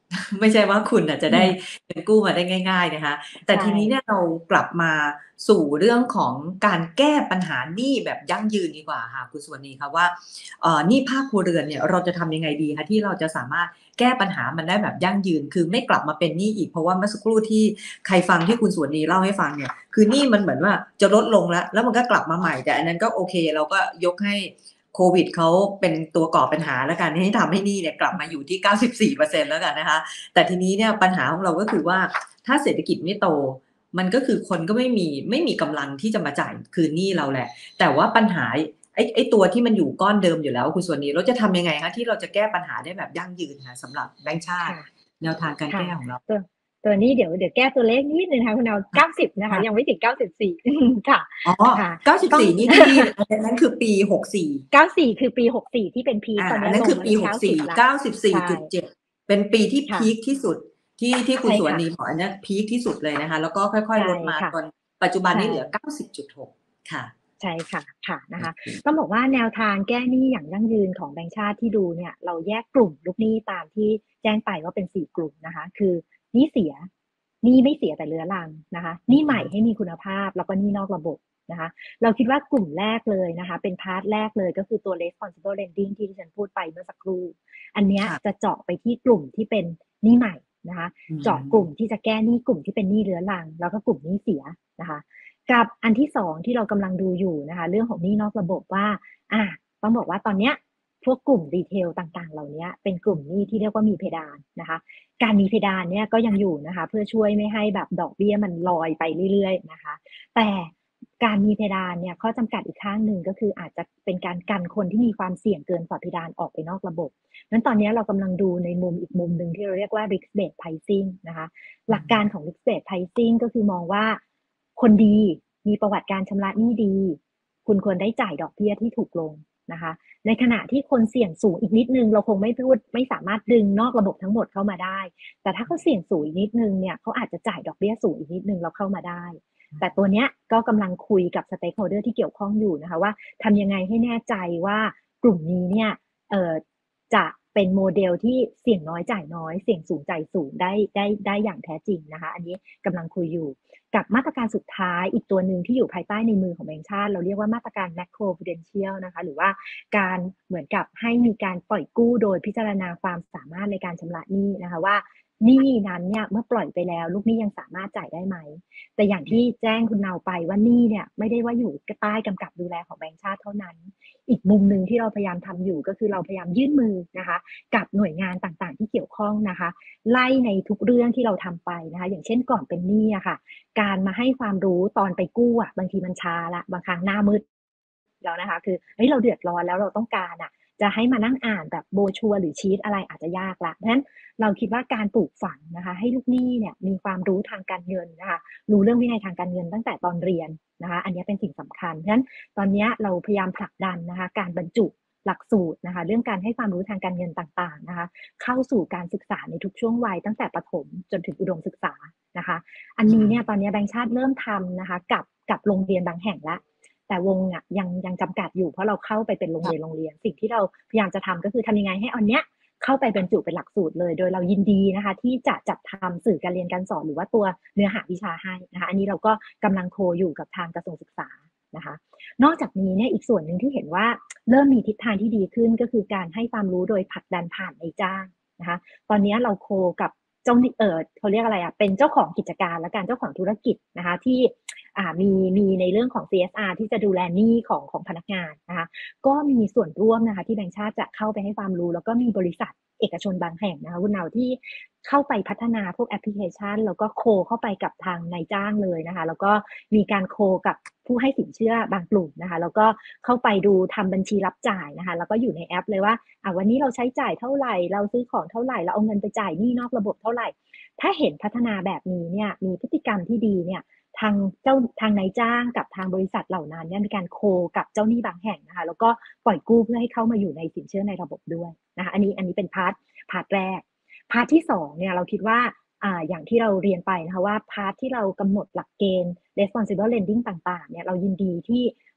ไม่ใช่ว่าคุณจะได้อืมเงินกู้มาได้ง่ายๆนะคะแต่ใช่ทีนี้เนี่ยเรากลับมาสู่เรื่องของการแก้ปัญหาหนี้แบบยั่งยืนดีกว่าค่ะคุณสุวรรณีคะว่าหนี้ภาคครัวเรือนเนี่ยเราจะทำยังไงดีคะที่เราจะสามารถแก้ปัญหามันได้แบบยั่งยืนคือไม่กลับมาเป็นหนี้อีกเพราะว่าเมื่อสักครู่ที่ใครฟังที่คุณสุวรรณีเล่าให้ฟังเนี่ยคือหนี้มันเหมือนว่าจะลดลงแล้วมันก็กลับมาใหม่แต่อันนั้นก็โอเคเราก็ยกให้โควิดเขาเป็นตัวก่อปัญหาแล้วกันที่ทำให้หนี้เนี่ยกลับมาอยู่ที่94%แล้วกันนะคะ แต่ทีนี้เนี่ยปัญหาของเราก็คือว่าถ้าเศรษฐกิจไม่โตมันก็คือคนก็ไม่มีกำลังที่จะมาจ่ายคืนหนี้เราแหละแต่ว่าปัญหาไอ้ตัวที่มันอยู่ก้อนเดิมอยู่แล้วคุณส่วนนี้เราจะทำยังไงคะที่เราจะแก้ปัญหาได้แบบยั่งยืนคะสำหรับแบงก์ชาติค่ะแนวทางการค่ะแก้ของเราตัวนี้เดี๋ยวแก้ตัวเลขนิดนึงนะคะคุณเอา90นะคะยังค่ะไม่ถึง94ค่ะอ๋อค่ะต้อง 94นี่ที่อันนั้นคือปี64 94คือปี64ที่เป็นพีคตอนนี้อันนั้นคือปีลงมาเหลือ 64 90ละใช่ 94.7เป็นปีที่ค่ะพีคที่สุดที่คุณใช่ค่ะสุวรรณีบอกอันนี้พีคที่สุดเลยนะคะแล้วก็ค่อยใช่ๆลดมาค่ะจนปัจจุบันใช่นี้เหลือ90.6ค่ะใช่ค่ะค่ะนะคะต้องบอกว่าแนวทางแก้หนี้อย่างยั่งยืนของแบงก์ชาติที่ดูเนี่ยเราแยกกลุ่มลูกหนี้ตามที่แจ้งไปว่าเป็น4 กลุ่มนะคะคือหนี้เสียหนี้ไม่เสียแต่เรื้อรังนะคะหนี้ใหม่ให้มีคุณภาพแล้วก็หนี้นอกระบบนะคะเราคิดว่ากลุ่มแรกเลยนะคะเป็นพาร์ทแรกเลยก็คือตัว responsible lending ที่ดิฉันพูดไปเมื่อสักครู่อันเนี้ยค่ะจะเจาะไปที่กลุ่มที่เป็นหนี้ใหม่นะคะอืเจาะกลุ่มมที่จะแก้หนี้กลุ่มที่เป็นหนี้เรื้อรังแล้วก็กลุ่มหนี้เสียนะคะ กับอันที่2ที่เรากำลังดูอยู่นะคะเรื่องของหนี้นอกระบบว่าต้องบอกว่าตอนเนี้ยพวกกลุ่มรีเทลต่างๆเหล่านี้เป็นกลุ่มหนี้ที่เรียกว่ามีเพดานนะคะการมีเพดานเนี่ยก็ยังอยู่นะคะเพื่อช่วยไม่ให้แบบดอกเบี้ยมันลอยไปเรื่อยๆนะคะแต่การมีเพดานเนี่ยข้อจำกัดอีกข้างหนึ่งก็คืออาจจะเป็นการกันคนที่มีความเสี่ยงเกินกว่าเพดานออกไปนอกระบบนั้นตอนนี้เรากำลังดูในมุมอีกมุมหนึ่งที่เราเรียกว่า risk based pricing นะคะ หลักการของ risk based pricing ก็คือมองว่าคนดีมีประวัติการชำระหนี้ดีคุณควรได้จ่ายดอกเบี้ยที่ถูกลงนะคะในขณะที่คนเสี่ยงสูงอีกนิดนึงเราคงไม่สามารถดึงนอกระบบทั้งหมดเข้ามาได้แต่ถ้าเขาเสี่ยงสูงอีกนิดนึงเนี่ยเขาอาจจะจ่ายดอกเบี้ยสูงอีกนิดนึงเราเข้ามาได้แต่ตัวเนี้ยก็กำลังคุยกับ stakeholder ที่เกี่ยวข้องอยู่นะคะว่าทำยังไงให้แน่ใจว่ากลุ่มนี้เนี่ยจะเป็นโมเดลที่เสี่ยงน้อยจ่ายน้อยเสี่ยงสูงจ่ายสูงได้อย่างแท้จริงนะคะอันนี้กำลังคุยอยู่กับมาตรการสุดท้ายอีกตัวหนึ่งที่อยู่ภายใต้ในมือของแบงก์ชาติเราเรียกว่ามาตรการ macro prudential นะคะหรือว่าการเหมือนกับให้มีการปล่อยกู้โดยพิจารณาความสามารถในการชำระหนี้นะคะว่าหนี้นั้นเนี่ยเมื่อปล่อยไปแล้วลูกหนี้ยังสามารถจ่ายได้ไหมแต่อย่างที่แจ้งคุณเนาไปว่าหนี้เนี่ยไม่ได้ว่าอยู่ใต้กำกับดูแลของแบงก์ชาติเท่านั้น อีกมุมหนึ่งที่เราพยายามทำอยู่ก็คือเราพยายามยื่นมือนะคะกับหน่วยงานต่างๆที่เกี่ยวข้องนะคะไล่ในทุกเรื่องที่เราทำไปนะคะอย่างเช่นก่อนเป็นหนี้อะค่ะการมาให้ความรู้ตอนไปกู้อะบางทีมันช้าละบางครั้งหน้ามืดแล้วนะคะคือเฮ้ยเราเดือดร้อนแล้วเราต้องการอะจะให้มานั่งอ่านแบบโบชัวหรือชีตอะไรอาจจะยากละเพราะฉะนั้นเราคิดว่าการปลูกฝังนะคะให้ลูกหนี้เนี่ยมีความรู้ทางการเงินนะคะรู้เรื่องวินัยทางการเงินตั้งแต่ตอนเรียนนะคะอันนี้เป็นสิ่งสำคัญเพราะฉะนั้น ตอนนี้เราพยายามผลักดันนะคะการบรรจุหลักสูตรนะคะเรื่องการให้ความรู้ทางการเงินต่างๆนะคะเข้าสู่การศึกษาในทุกช่วงวัยตั้งแต่ประถมจนถึงอุดมศึกษานะคะอันนี้เนี่ยตอนนี้แบงค์ชาติเริ่มทำนะคะกับโรงเรียนบางแห่งแล้วแต่วงอ่ะยังจำกัดอยู่เพราะเราเข้าไปเป็นโรงเรียนสิ่งที่เราพยายามจะทำก็คือทำยังไงให้อันเนี้ยเข้าไปบรรจุเป็นหลักสูตรเลยโดยเรายินดีนะคะที่จะจัดทำสื่อการเรียนการสอนหรือว่าตัวเนื้อหาวิชาให้นะคะอันนี้เราก็กำลังโคอยู่กับทางกระทรวงศึกษานะคะ นอกจากนี้เนี่ยอีกส่วนหนึ่งที่เห็นว่าเริ่มมีทิศทางที่ดีขึ้นก็คือการให้ความรู้โดยผลักดันผ่านนายจ้างนะคะตอนนี้เราโคกับเจ้าเขาเรียกอะไรเป็นเจ้าของกิจการและการเจ้าของธุรกิจนะคะที่มีในเรื่องของ CSR ที่จะดูแลหนี้ของพนักงานนะคะก็มีส่วนร่วมนะคะที่แบงก์ชาติจะเข้าไปให้ความรู้แล้วก็มีบริษัทเอกชนบางแห่งนะคะคุณเนาที่เข้าไปพัฒนาพวกแอปพลิเคชันแล้วก็โคเข้าไปกับทางนายจ้างเลยนะคะแล้วก็มีการโคกับผู้ให้สินเชื่อบางกลุ่มนะคะแล้วก็เข้าไปดูทำบัญชีรับจ่ายนะคะแล้วก็อยู่ในแอปเลยว่าวันนี้เราใช้จ่ายเท่าไหร่เราซื้อของเท่าไหร่เราเอาเงินไปจ่ายหนี้นอกระบบเท่าไหร่ถ้าเห็นพัฒนาแบบนี้เนี่ยมีพฤติกรรมที่ดีเนี่ยทางนายจ้างกับทางบริษัทเหล่านั้นเนี่ยมีการโคกับเจ้าหนี้บางแห่งนะคะแล้วก็ปล่อยกู้เพื่อให้เข้ามาอยู่ในสินเชื่อในระบบด้วยนะคะอันนี้เป็นพาร์ทแรกพาร์ทที่2เนี่ยเราคิดว่าอย่างที่เราเรียนไปนะคะว่าพาร์ทที่เรากำหนดหลักเกณฑ์ responsible lending ต่างๆเนี่ยเรายินดีที่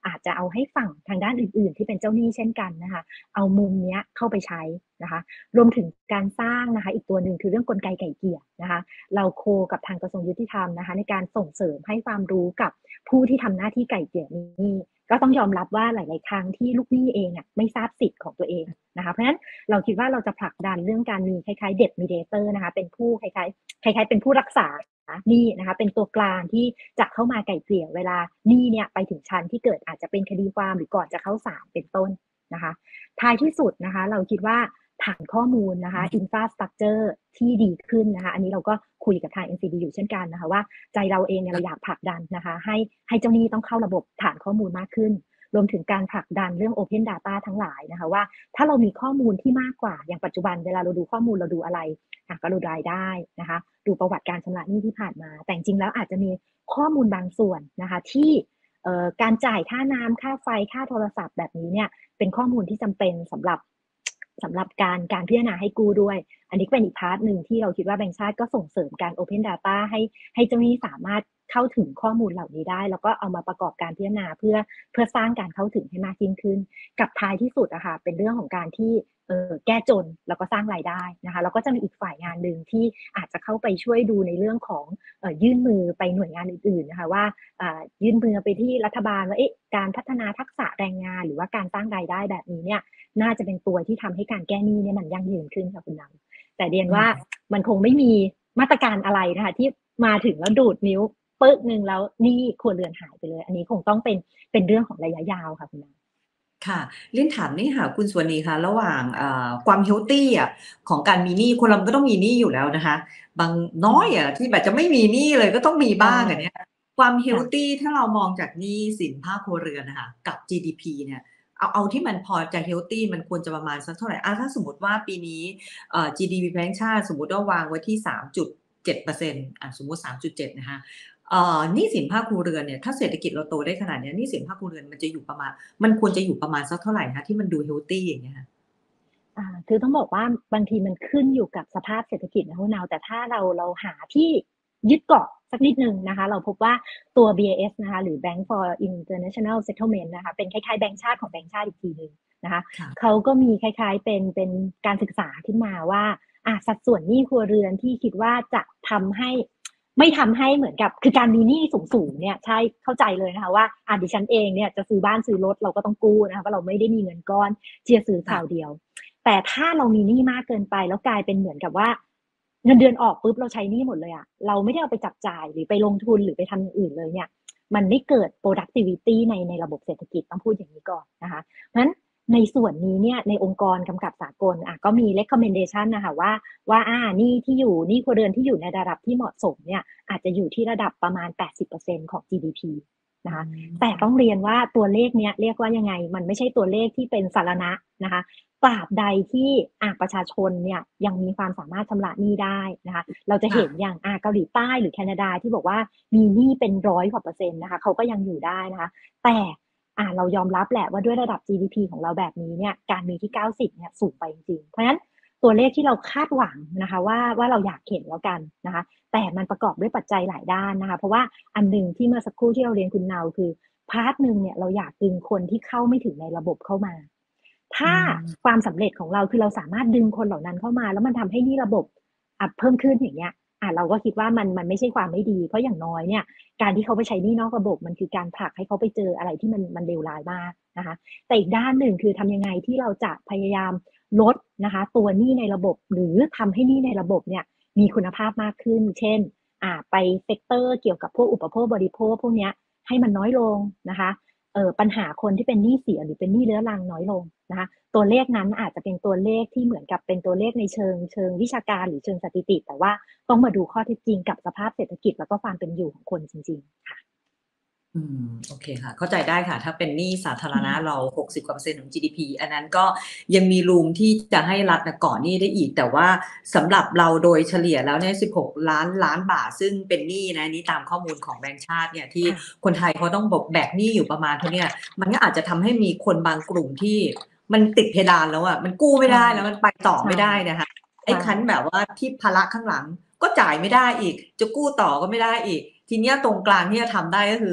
อาจจะเอาให้ฝั่งทางด้านอื่นๆที่เป็นเจ้าหนี้เช่นกันนะคะเอามุมเนี้ยเข้าไปใช้นะคะรวมถึงการสร้างนะคะอีกตัวหนึ่งคือเรื่องกลไกไก่เกลี่ยนะคะเราโคกับทางกระทรวงยุติธรรมนะคะในการส่งเสริมให้ความรู้กับผู้ที่ทำหน้าที่ไก่เกลี่ยหนี้ก็ต้องยอมรับว่าหลายๆครั้งที่ลูกหนี้เองไม่ทราบสิทธิ์ของตัวเองนะคะเพราะฉะนั้นเราคิดว่าเราจะผลักดันเรื่องการมีคล้ายๆเดบมีเดเตอร์นะคะเป็นผู้คล้ายๆเป็นผู้รักษาหนี้นะคะเป็นตัวกลางที่จะเข้ามาไกล่เกลี่ยเวลาหนี้เนี่ยไปถึงชั้นที่เกิดอาจจะเป็นคดีความหรือก่อนจะเข้าศาลเป็นต้นนะคะท้ายที่สุดนะคะเราคิดว่าฐานข้อมูลนะคะ infrastructure ที่ดีขึ้นนะคะอันนี้เราก็คุยกับทาง NCD อยู่เช่นกันนะคะว่าใจเราเองเนี่ยเราอยากผลักดันนะคะให้เจ้าหนี้ต้องเข้าระบบฐานข้อมูลมากขึ้นรวมถึงการผลักดันเรื่อง Open Data ทั้งหลายนะคะว่าถ้าเรามีข้อมูลที่มากกว่าอย่างปัจจุบันเวลาเราดูข้อมูลเราดูอะไรก็ดูรายได้นะคะดูประวัติการชำระหนี้ที่ผ่านมาแต่จริงๆแล้วอาจจะมีข้อมูลบางส่วนนะคะที่การจ่ายค่าน้ำค่าไฟค่าโทรศัพท์แบบนี้เนี่ยเป็นข้อมูลที่จำเป็นสำหรับการพิจารณาให้กู้ด้วยอันนี้เป็นอีกพาร์ทหนึ่งที่เราคิดว่าแบงก์ชาติก็ส่งเสริมการ Open Data ให้เจ้าหนี้สามารถเข้าถึงข้อมูลเหล่านี้ได้แล้วก็เอามาประกอบการพิจารณาเพื่อสร้างการเข้าถึงให้มากยิ่งขึ้นกับท้ายที่สุดอะค่ะเป็นเรื่องของการที่แก้จนแล้วก็สร้างรายได้นะคะแล้วก็จะมีอีกฝ่ายงานหนึ่งที่อาจจะเข้าไปช่วยดูในเรื่องของยื่นมือไปหน่วยงานอื่นๆนะคะว่ายื่นมือไปที่รัฐบาลว่าการพัฒนาทักษะแรงงานหรือว่าการสร้างรายได้แบบนี้เนี่ยน่าจะเป็นตัวที่ทำให้การแก้หนี้เนี่ยมันยั่งยืนขึ้นค่ะคุณนำแต่เรียนว่ามันคงไม่มีมาตรการอะไรนะคะที่มาถึงแล้วดูดนิ้วปึ๊กนึงแล้วหนี้ครัวเรือนหายไปเลยอันนี้คงต้องเป็นเรื่องของระยะยาวค่ะคุณนำค่ะเรียนถามนี่ค่ะคุณสวนีคะระหว่างความเฮลตี้ของการมีหนี้คนเราก็ต้องมีหนี้อยู่แล้วนะคะบางน้อยที่แบบจะไม่มีหนี้เลยก็ต้องมีบ้างเนี่ยความเฮลตี้ถ้าเรามองจากหนี้สินภาคครัวเรือนนะคะกับ GDP เนี่ยเอาที่มันพอจะเฮลตี้มันควรจะประมาณสักเท่าไหร่ถ้าสมมติว่าปีนี้GDP แบงก์ชาติสมมติว่าวางไว้ที่ 3.7%สมมติ 3.7 นะคะหนี้สินภาคครัวเรือนเนี่ยถ้าเศรษฐกิจเราโตได้ขนาดนี้หนี้สินภาคครัวเรือนมันจะอยู่ประมาณมันควรจะอยู่ประมาณสักเท่าไหร่คะที่มันดูเฮลตี้อย่างเงี้ยค่ะคือต้องบอกว่าบางทีมันขึ้นอยู่กับสภาพเศรษฐกิจนะคุณนาวแต่ถ้าเราหาที่ยึดเกาะสักนิดนึงนะคะเราพบว่าตัว BIS นะคะหรือ Bank for International Settlement นะคะเป็นคล้ายๆแบงก์ชาติของแบงก์ชาติอีกทีนึงนะคะเขาก็มีคล้ายๆเป็นการศึกษาขึ้นมาว่าสัดส่วนหนี้ครัวเรือนที่คิดว่าจะทำให้ไม่ทำให้เหมือนกับคือการมีหนี้สูงๆเนี่ยใช่เข้าใจเลยนะคะว่าดิฉันเองเนี่ยจะซื้อบ้านซื้อรถเราก็ต้องกู้นะคะเพราะเราไม่ได้มีเงินก้อนที่จะซื้อคราวเดียวแต่ถ้าเรามีหนี้มากเกินไปแล้วกลายเป็นเหมือนกับว่าเงินเดือนออกปุ๊บเราใช้หนี้หมดเลยเราไม่ได้เอาไปจับจ่ายหรือไปลงทุนหรือไปทำอย่างอื่นเลยเนี่ยมันไม่เกิด productivity ในระบบเศรษฐกิจต้องพูดอย่างนี้ก่อนนะคะเพราะฉะนั้นในส่วนนี้เนี่ยในองค์กรกำกับสากลก็มี recommendation นะคะว่านี่ที่อยู่นี่ครัวเรือนที่อยู่ในระดับที่เหมาะสมเนี่ยอาจจะอยู่ที่ระดับประมาณ 80% ของ GDP นะคะแต่ต้องเรียนว่าตัวเลขเนี้ยเรียกว่ายังไงมันไม่ใช่ตัวเลขที่เป็นสาระนะคะตราบใดที่ประชาชนเนี่ยยังมีความสามารถชำระหนี้ได้นะคะเราจะเห็นอย่างเกาหลีใต้หรือแคนาดาที่บอกว่ามีหนี้เป็น100 กว่า%นะคะเขาก็ยังอยู่ได้นะคะแต่เรายอมรับแหละว่าด้วยระดับ GDP ของเราแบบนี้เนี่ยการมีที่90เนี่ยสูงไปจริงๆเพราะฉะนั้นตัวเลขที่เราคาดหวังนะคะว่าเราอยากเห็นแล้วกันนะคะแต่มันประกอบด้วยปัจจัยหลายด้านนะคะเพราะว่าอันหนึ่งที่เมื่อสักครู่ที่เราเรียนคุณนาวคือพาร์ทหนึ่งเนี่ยเราอยากดึงคนที่เข้าไม่ถึงในระบบเข้ามาถ้าความสำเร็จของเราคือเราสามารถดึงคนเหล่านั้นเข้ามาแล้วมันทำให้นี่ระบบเพิ่มขึ้นอย่างเงี้ยเราก็คิดว่ามันไม่ใช่ความไม่ดีเพราะอย่างน้อยเนี่ยการที่เขาไปใช้หนี้นอกระบบมันคือการผลักให้เขาไปเจออะไรที่มันเลวร้ายมากนะคะแต่อีกด้านหนึ่งคือทำยังไงที่เราจะพยายามลดนะคะตัวหนี้ในระบบหรือทำให้หนี้ในระบบเนี่ยมีคุณภาพมากขึ้นเช่นไปเซกเตอร์เกี่ยวกับพวกอุปโภคบริโภคพวกนี้ให้มันน้อยลงนะคะปัญหาคนที่เป็นหนี้เสียหรือเป็นหนี้เรื้อรังน้อยลงนะคะตัวเลขนั้นอาจจะเป็นตัวเลขที่เหมือนกับเป็นตัวเลขในเชิงวิชาการหรือเชิงสถิติแต่ว่าต้องมาดูข้อเท็จจริงกับสภาพเศรษฐกิจแล้วก็ความเป็นอยู่ของคนจริงๆค่ะโอเคค่ะเข้าใจได้ค่ะถ้าเป็นหนี้สาธารณะเรา60%กว่าของ GDP อันนั้นก็ยังมีรูมที่จะให้รัฐก่อหนี้ได้อีกแต่ว่าสำหรับเราโดยเฉลี่ยแล้วเนี่ย16 ล้านบาทซึ่งเป็นหนี้นะนี่ตามข้อมูลของแบงก์ชาติเนี่ยที่คนไทยเขาต้องแบกหนี้อยู่ประมาณเท่านี้มันก็อาจจะทำให้มีคนบางกลุ่มที่มันติดเพดานแล้วมันกู้ไม่ได้แล้วมันไปต่อไม่ได้นะคะไอ้คันแบบว่าที่ภาระข้างหลังก็จ่ายไม่ได้อีกจะกู้ต่อก็ไม่ได้อีกทีนี้ตรงกลางที่จะทำได้ก็คือ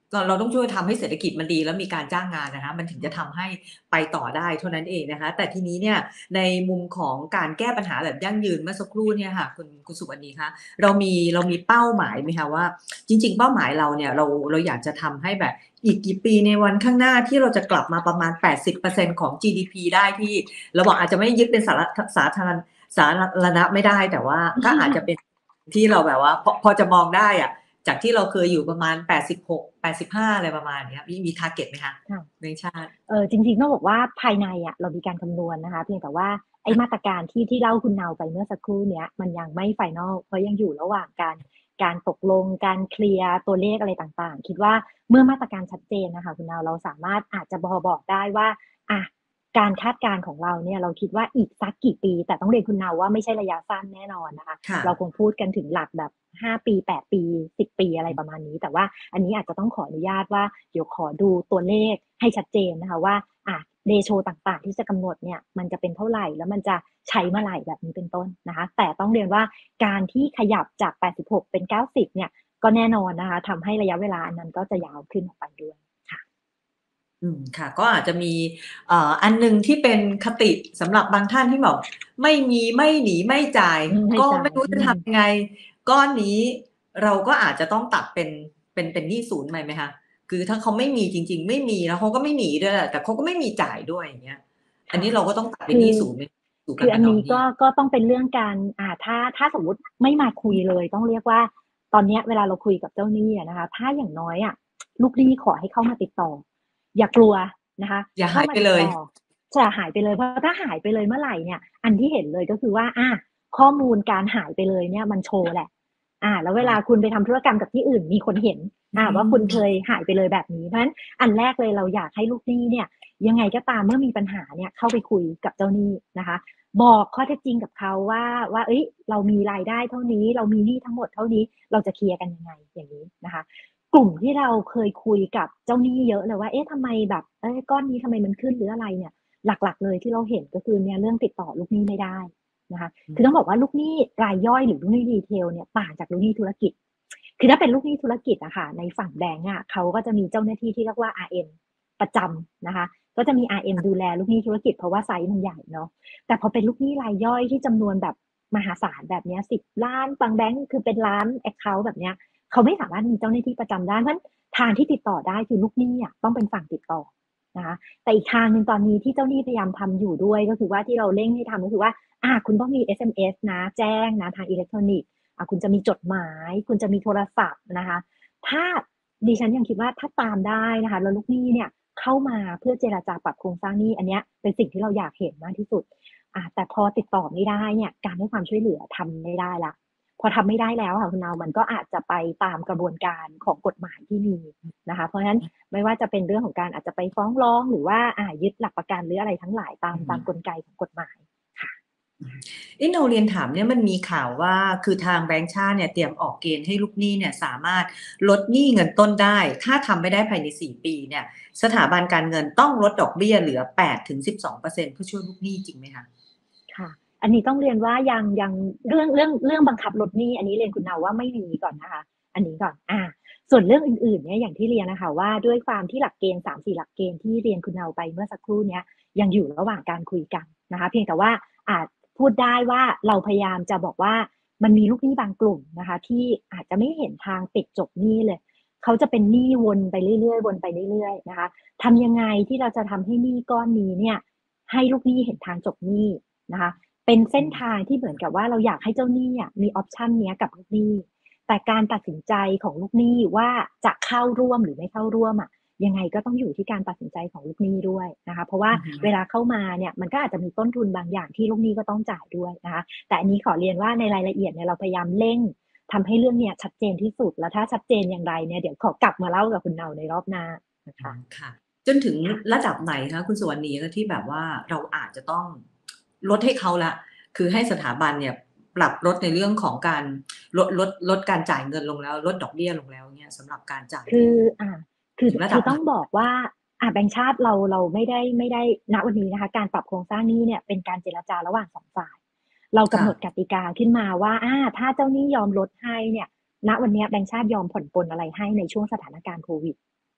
เราต้องช่วยทำให้เศรษฐกิจมันดีแล้วมีการจ้างงานนะคะมันถึงจะทำให้ไปต่อได้เท่านั้นเองนะคะแต่ทีนี้เนี่ยในมุมของการแก้ปัญหาแบบยั่งยืนเมื่อสักครู่เนี่ยค่ะคุณสุวรรณีคะเรามีเป้าหมายไหมคะว่าจริงๆเป้าหมายเราเนี่ยเราอยากจะทำให้แบบอีกกี่ปีในวันข้างหน้าที่เราจะกลับมาประมาณ 80% ของ GDP ได้ที่เราบอกอาจจะไม่ยึดเป็นสาธารณะไม่ได้แต่ว่าก็อาจจะเป็นที่เราแบบว่าพอจะมองได้อะ จากที่เราเคยอยู่ประมาณ86 85อะไรประมาณเนี้ยมีทาร์เก็ตไหมคะค่ะในชาติจริงๆต้องบอกว่าภายในอะเรามีการคำนวณนะคะเพียงแต่ว่าไอ้มาตรการที่เล่าคุณเนาไปเมื่อสักครู่เนี้ยมันยังไม่ไฟนอลเพราะยังอยู่ระหว่างการตกลงการเคลียร์ตัวเลขอะไรต่างๆคิดว่าเมื่อมาตรการชัดเจนนะคะคุณเนาเราสามารถอาจจะบอกได้ว่าอ่ะการคาดการณ์ของเราเนี่ยเราคิดว่าอีกสักกี่ปีแต่ต้องเรียนคุณเนาว่าไม่ใช่ระยะสั้นแน่นอนนะคะค่ะเราคงพูดกันถึงหลักแบบ5ปี8ปี10ปีอะไรประมาณนี้แต่ว่าอันนี้อาจจะต้องขออนุญาตว่าเดี๋ยวขอดูตัวเลขให้ชัดเจนนะคะว่าเรโชต่างๆที่จะกำหนดเนี่ยมันจะเป็นเท่าไหร่แล้วมันจะใช้เมื่อไหร่แบบนี้เป็นต้นนะคะแต่ต้องเรียนว่าการที่ขยับจาก86เป็น90เนี่ยก็แน่นอนนะคะทำให้ระยะเวลาอันนั้นก็จะยาวขึ้นออกไปด้วยค่ะค่ะก็อาจจะมีอันหนึ่งที่เป็นคติสำหรับบางท่านที่บอกไม่มีไม่หนีไม่จ่ายไม่ก็จ่ายไม่รู้จะทำยังไงก้อนนี้เราก็อาจจะต้องตัดเป็นหนี้ศูนย์ใหม่ไหมคะคือถ้าเขาไม่มีจริงๆไม่มีแล้วเขาก็ไม่หนีด้วยแหละแต่เขาก็ไม่มีจ่ายด้วยอย่างเงี้ยอันค่ะนี้เราก็ต้องตัดเป็นคือหนี้ศูนย์ไหมสู่คืออันนี้การประนอมหนี้ก็ต้องเป็นเรื่องการถ้าสมมุติไม่มาคุยเลยต้องเรียกว่าตอนเนี้ยเวลาเราคุยกับเจ้าหนี้อะนะคะถ้าอย่างน้อยอะลูกหนี้ขอให้เข้ามาติดต่ออย่ากลัวนะคะอย่าเข้าหายไปเลยมาติดต่อจะหายไปเลยเพราะถ้าหายไปเลยเมื่อไหร่เนี่ยอันที่เห็นเลยก็คือว่าข้อมูลการหายไปเลยเนี่ยมันโชว์แหละแล้วเวลาคุณไปทำธุรกรรมกับที่อื่นมีคนเห็นว่าคุณเคยหายไปเลยแบบนี้เพราะฉะนั้นอันแรกเลยเราอยากให้ลูกหนี้เนี่ย ยังไงก็ตามเมื่อมีปัญหาเนี่ยเข้าไปคุยกับเจ้าหนี้นะคะบอกข้อเท็จจริงกับเขาว่าเอ้ยเรามีรายได้เท่านี้เรามีหนี้ทั้งหมดเท่านี้เราจะเคลียร์กันยังไงอย่างนี้นะคะกลุ่มที่เราเคยคุยกับเจ้าหนี้เยอะเลยว่าเอ๊ะทำไมแบบก้อนนี้ทำไมมันขึ้นหรืออะไรเนี่ยหลักๆเลยที่เราเห็นก็คือเนี่ยเรื่องติดต่อลูกหนี้ไม่ได้นะคะคือต้องบอกว่าลูกหนี้รายย่อยหรือลูกหนี้รีเทลเนี่ยต่างจากลูกหนี้ธุรกิจคือถ้าเป็นลูกหนี้ธุรกิจอะค่ะในฝั่งแบงก์อะเขาก็จะมีเจ้าหน้าที่ที่เรียกว่า RM ประจำนะคะ ก็จะมี RM ดูแลลูกหนี้ธุรกิจเพราะว่าไซส์มันใหญ่เนาะแต่พอเป็นลูกหนี้รายย่อยที่จำนวนแบบมหาศาลแบบเนี้ย10 ล้านบางแบงก์คือเป็นล้าน account แบบเนี้ยเขาไม่สามารถมีเจ้าหน้าที่ประจำได้เพราะทางที่ติดต่อได้คือลูกหนี้อ่ะต้องเป็นฝั่งติดต่อนะคะแต่อีกทางหนึ่งตอนนี้ที่เจ้าหนี้พยายามทำอยู่ด้วยก็คือว่าที่เราเร่งให้ทำก็คือว่าคุณต้องมี SMS นะแจ้งนะทางอิเล็กทรอนิกส์คุณจะมีจดหมายคุณจะมีโทรศัพท์นะคะถ้าดิฉันยังคิดว่าถ้าตามได้นะคะแล้วลูกหนี้เนี่ยเข้ามาเพื่อเจราจาปรับโครงสร้างหนี้อันเนี้ยเป็นสิ่งที่เราอยากเห็นมากที่สุดแต่พอติดต่อไม่ได้เนี่ยการให้ความช่วยเหลือทำไม่ได้ละพอทำไม่ได้แล้วค่ะคุณนาวมันก็อาจจะไปตามกระบวนการของกฎหมายที่มีนะคะเพราะฉะนั้นไม่ว่าจะเป็นเรื่องของการอาจจะไปฟ้องร้องหรือว่ายึดหลักประกันหรืออะไรทั้งหลายตามกลไกของกฎหมายค่ะเราเรียนถามเนี่ยมันมีข่าวว่าคือทางแบงก์ชาติเนี่ยเตรียมออกเกณฑ์ให้ลูกหนี้เนี่ยสามารถลดหนี้เงินต้นได้ถ้าทำไม่ได้ภายใน4ปีเนี่ยสถาบันการเงินต้องลดดอกเบี้ยเหลือ8-12%เพื่อช่วยลูกหนี้จริงไหมคะค่ะอันนี้ต้องเรียนว่ายังเรื่องบังคับลดหนี้อันนี้เรียนคุณนาวว่าไม่มีก่อนนะคะอันนี้ก่อนส่วนเรื่องอื่นๆเนี่ยอย่างที่เรียนนะคะว่าด้วยความที่หลักเกณฑ์3-4หลักเกณฑ์ที่เรียนคุณนาวไปเมื่อสักครู่เนี้ยยังอยู่ระหว่างการคุยกันนะคะเพียงแต่ว่าอาจพูดได้ว่าเราพยายามจะบอกว่ามันมีลูกหนี้บางกลุ่มนะคะที่อาจจะไม่เห็นทางปิดจบหนี้เลยเขาจะเป็นหนี้วนไปเรื่อยๆวนไปเรื่อยๆนะคะทำยังไงที่เราจะทำให้หนี้ก้อนนี้เนี่ยให้ลูกหนี้เห็นทางจบหนี้นะคะเป็นเส้นทางที่เหมือนกับว่าเราอยากให้เจ้าหนี้มีออปชันเนี้ยกับลูกหนี้แต่การตัดสินใจของลูกหนี้ว่าจะเข้าร่วมหรือไม่เข้าร่วมยังไงก็ต้องอยู่ที่การตัดสินใจของลูกหนี้ด้วยนะคะเพราะว่าเวลาเข้ามาเนี่ยมันก็อาจจะมีต้นทุนบางอย่างที่ลูกหนี้ก็ต้องจ่ายด้วยนะคะแต่อันนี้ขอเรียนว่าในรายละเอียดเนี่ยเราพยายามเร่งทำให้เรื่องเนี้ยชัดเจนที่สุดแล้วถ้าชัดเจนอย่างไรเนี่ยเดี๋ยวขอกลับมาเล่ากับคุณเนาในรอบหน้านะคะค่ะจนถึงระดับไหนคะคุณสุวรรณีที่แบบว่าเราอาจจะต้องลดให้เขาละคือให้สถาบันเนี่ยปรับลดในเรื่องของการลดการจ่ายเงินลงแล้วลดดอกเบี้ยลงแล้วเนี่ยสำหรับการจ่ายคือคือถึงระดับไหนคือต้องบอกว่าแบงก์ชาติเราไม่ได้ณวันนี้นะคะการปรับโครงสร้างหนี้เนี่ยเป็นการเจรจาระหว่าง2ฝ่ายเรากำค่ะหนดกติกาขึ้นมาว่าถ้าเจ้าหนี้ยอมลดให้เนี่ยณวันนี้แบงก์ชาติยอมผ่อนปลนอะไรให้ในช่วงสถานการณ์โควิด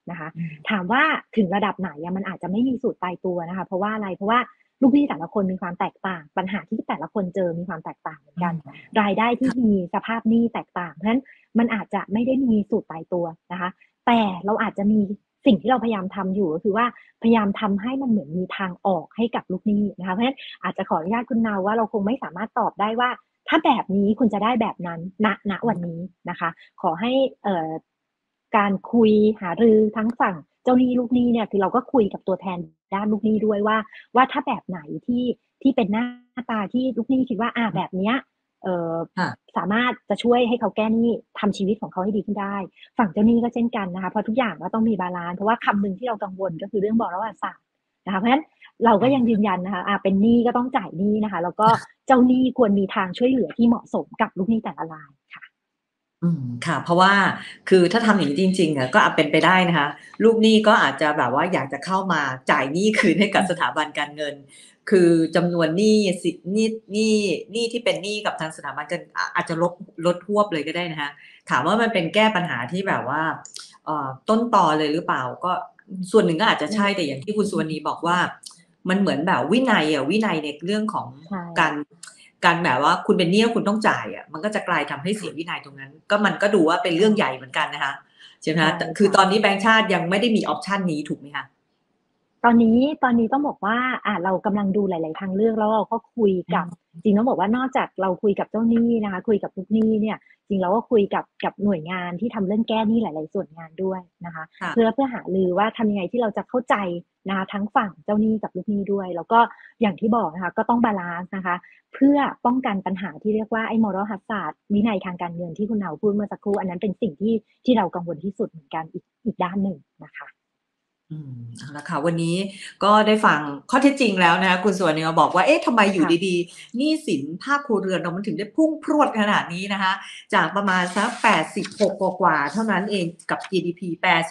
นะคะถามว่าถึงระดับไหนมันอาจจะไม่มีสูตรตายตัวนะคะเพราะว่าอะไรเพราะว่าลูกหนี้แต่ละคนมีความแตกต่างปัญหาที่แต่ละคนเจอมีความแตกต่างเหมือนกันรายได้ที่มีสภาพหนี้แตกต่างเพราะฉะนั้นมันอาจจะไม่ได้มีสูตรตายตัวนะคะแต่เราอาจจะมีสิ่งที่เราพยายามทำอยู่ก็คือว่าพยายามทำให้มันเหมือนมีทางออกให้กับลูกหนี้นะคะเพราะฉะนั้นอาจจะขออนุญาตคุณนาวว่าเราคงไม่สามารถตอบได้ว่าถ้าแบบนี้คุณจะได้แบบนั้นณวันนี้นะคะขอให้การคุยหารือทั้งฝั่งเจ้าหนี้ลูกหนี้เนี่ยคือเราก็คุยกับตัวแทนด้านลูกหนี้ด้วยว่าถ้าแบบไหนที่เป็นหน้าตาที่ลูกหนี้คิดว่าแบบเนี้ยสามารถจะช่วยให้เขาแก้หนี้ทำชีวิตของเขาให้ดีขึ้นได้ฝั่งเจ้าหนี้ก็เช่นกันนะคะเพราะทุกอย่างก็ต้องมีบาลานซ์เพราะว่าคำหนึ่งที่เรากังวลก็คือเรื่องบรวศาสตร์นะคะเพราะฉะนั้นเราก็ยังยืนยันนะคะเป็นหนี้ก็ต้องจ่ายหนี้นะคะแล้วก็เจ้าหนี้ควรมีทางช่วยเหลือที่เหมาะสมกับลูกหนี้แต่ละรายค่ะค่ะเพราะว่าคือถ้าทำอย่างนี้จริงๆก็อาจเป็นไปได้นะคะลูกหนี้ก็อาจจะแบบว่าอยากจะเข้ามาจ่ายหนี้คืนให้กับสถาบันการเงินคือจำนวนหนี้สิหนี้ที่เป็นหนี้กับทางสถาบันการอาจจะลดฮวบเลยก็ได้นะคะถามว่ามันเป็นแก้ปัญหาที่แบบว่าต้นตอเลยหรือเปล่าก็ส่วนหนึ่งก็อาจจะใช่แต่อย่างที่คุณสุวรรณีบอกว่ามันเหมือนแบบวินัยในเรื่องของการแบบว่าคุณเป็นหนี้แล้วคุณต้องจ่ายมันก็จะกลายทำให้เสียวินัยตรงนั้นก็มันก็ดูว่าเป็นเรื่องใหญ่เหมือนกันนะคะใช่ไหมคะคือตอนนี้แบงก์ชาติยังไม่ได้มีออปชันนี้ถูกไหมคะตอนนี้ต้องบอกว่าเรากำลังดูหลายๆทางเลือกแล้วเราก็คุยกับจริงต้องบอกว่านอกจากเราคุยกับเจ้าหนี้นะคะคุยกับลูกหนี้เนี่ยจริงเราก็คุยกับหน่วยงานที่ทำเรื่องแก้หนี้หลายๆส่วนงานด้วยนะคะเพื่อหารือว่าทำยังไงที่เราจะเข้าใจนะคะทั้งฝั่งเจ้าหนี้กับลูกหนี้ด้วยแล้วก็อย่างที่บอกนะคะก็ต้องบาลานซ์นะคะเพื่อป้องกันปัญหาที่เรียกว่าไอ้ moral hazard วินัยทางการเงินที่คุณเนาพูดเมื่อสักครู่อันนั้นเป็นสิ่งที่เรากังวลที่สุดเหมือนกันอีกด้านหนึ่งนะคะเอาละค่ะวันนี้ก็ได้ฟังข้อเท็จจริงแล้วนะคะคุณสุวรรณีมาบอกว่าเอ๊ะทำไมอยู่ดีๆหนี้สินภาคครัวเรือนเรามันถึงได้พุ่งพรวดขนาดนี้นะคะจากประมาณสัก86กว่าๆเท่านั้นเองกับ GDP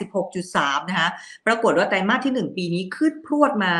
86.3นะคะปรากฏว่าไตรมาสที่1ปีนี้ขึ้นพรวดมา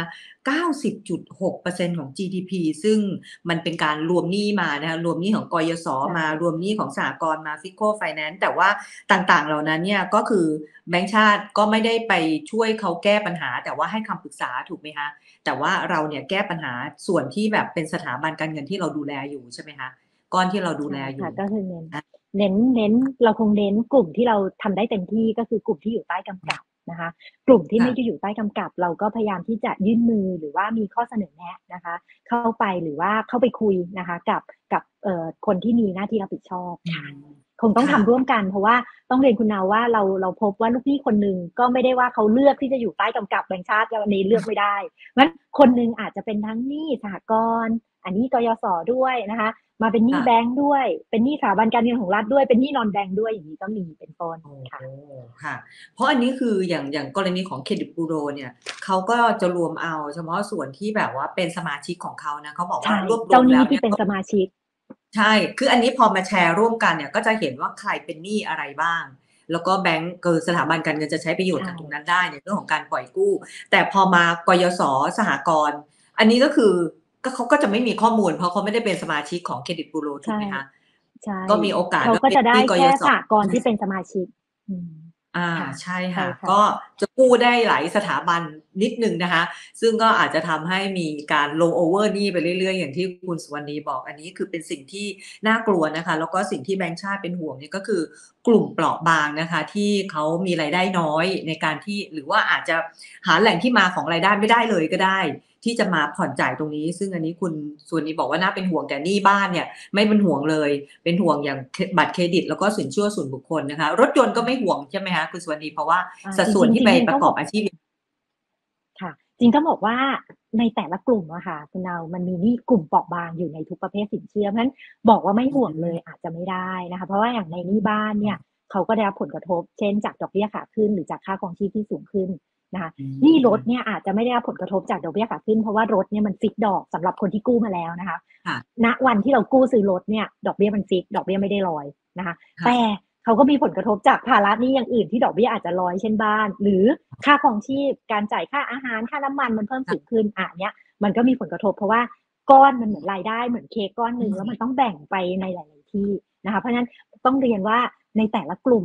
90.6% ของ GDP ซึ่งมันเป็นการรวมหนี้มานะคะรวมหนี้ของกยศมารวมหนี้ของสหกรณ์มา Fisco Finance แต่ว่าต่างๆเหล่านั้นเนี่ยก็คือแบงก์ชาติก็ไม่ได้ไปช่วยเขาแก้ปัญหาแต่ว่าให้คำปรึกษาถูกไหมคะแต่ว่าเราเนี่ยแก้ปัญหาส่วนที่แบบเป็นสถาบันการเงินที่เราดูแลอยู่ใช่ไหมคะก้อนที่เราดูแลอยู่ก็คือเน้นเราคงเน้นกลุ่มที่เราทำได้เต็มที่ก็คือกลุ่มที่อยู่ใต้กำกับนะคะกลุ่มที่ไม่ได้อยู่ใต้กำกับเราก็พยายามที่จะยื่นมือหรือว่ามีข้อเสนอแนะนะคะเข้าไปหรือว่าเข้าไปคุยนะคะกับคนที่มีหน้าที่รับผิดชอบคงต้องทำร่วมกันเพราะว่าต้องเรียนคุณนาวว่าเราพบว่าลูกหนี้คนหนึ่งก็ไม่ได้ว่าเขาเลือกที่จะอยู่ใต้กำกับแบงก์ชาติวันนี้เลือกไม่ได้งั้นคนหนึ่งอาจจะเป็นทั้งหนี้สหกรณ์อันนี้กยศด้วยนะคะมาเป็นหนี้แบงค์ด้วยเป็นหนี้สถาบันการเงินของรัฐด้วยเป็นหนี้นอนแบงค์ด้วยอย่างนี้ก็มีเป็นต้นค่ะเพราะอันนี้คืออย่างกรณีของเครดิตบูโรเนี่ยเขาก็จะรวมเอาเฉพาะส่วนที่แบบว่าเป็นสมาชิกของเขานะเขาบอกว่ารวบรวมแล้วเนี่ยเจ้าหนี้ที่เป็นสมาชิกใช่คืออันนี้พอมาแชร์ร่วมกันเนี่ยก็จะเห็นว่าใครเป็นหนี้อะไรบ้างแล้วก็แบงก์สถาบันการเงินจะใช้ประโยชน์จากตรงนั้นได้ในเรื่องของการปล่อยกู้แต่พอมากยศสหกรณ์อันนี้ก็คือก็เขาก็จะไม่มีข้อมูลเพราะเขาไม่ได้เป็นสมาชิกของเครดิตบูโรถูกไหมคะใช่ก็มีโอกาสเขาว่าเป็นก็จะได้หนี้กยแค่ศสหกรณ์ที่เป็นสมาชิกใช่ค่ะก็จะกู้ได้หลายสถาบันนิดหนึ่งนะคะซึ่งก็อาจจะทำให้มีการ roll over หนี้ไปเรื่อยๆอย่างที่คุณสุวรรณีบอกอันนี้คือเป็นสิ่งที่น่ากลัวนะคะแล้วก็สิ่งที่แบงก์ชาติเป็นห่วงเนี่ยก็คือกลุ่มเปราะบางนะคะที่เขามีรายได้น้อยในการที่หรือว่าอาจจะหาแหล่งที่มาของรายได้ไม่ได้เลยก็ได้ที่จะมาผ่อนจ่ายตรงนี้ซึ่งอันนี้คุณสุวรรณีบอกว่าน่าเป็นห่วงแต่หนี้บ้านเนี่ยไม่เป็นห่วงเลยเป็นห่วงอย่างบัตรเครดิตแล้วก็สินเชื่อส่วนบุคคลนะคะรถยนต์ก็ไม่ห่วงใช่ไหมคะคุณสวัสดีเพราะว่าสัดส่วนที่ไปประกอบอาชีพค่ะจริงต้องบอกว่าในแต่ละกลุ่มอะค่ะคุณนาวมันมีหนี้กลุ่มเปราะบางอยู่ในทุกประเภทสินเชื่อเพราะฉะนั้นบอกว่าไม่ห่วงเลยอาจจะไม่ได้นะคะเพราะว่าอย่างในหนี้บ้านเนี่ยเขาก็ได้รับผลกระทบเช่นจากดอกเบี้ยขาขึ้นหรือจากค่าครองชีพที่สูงขึ้นนะคะหนี้รถเนี่ยอาจจะไม่ได้รับผลกระทบจากดอกเบี้ยขาขึ้นเพราะว่ารถเนี่ยมันฟิกดอกสำหรับคนที่กู้มาแล้วนะคะณวันที่เรากู้ซื้อรถเนี่ยดอกเบี้ยมันฟิกดอกเบี้ยไม่ได้ลอยนะคะแต่เขาก็มีผลกระทบจากภาระหนี้อย่างอื่นที่ดอกเบี้ยอาจจะลอยเช่นบ้านหรือค่าครองชีพการจ่ายค่าอาหารค่าน้ำมันมันเพิ่มสูงขึ้นเนี้ยมันก็มีผลกระทบเพราะว่าก้อนมันเหมือนรายได้เหมือนเค้กก้อนหนึ่งแล้วมันต้องแบ่งไปในหลายๆที่นะคะเพราะฉะนั้นต้องเรียนว่าในแต่ละกลุ่ม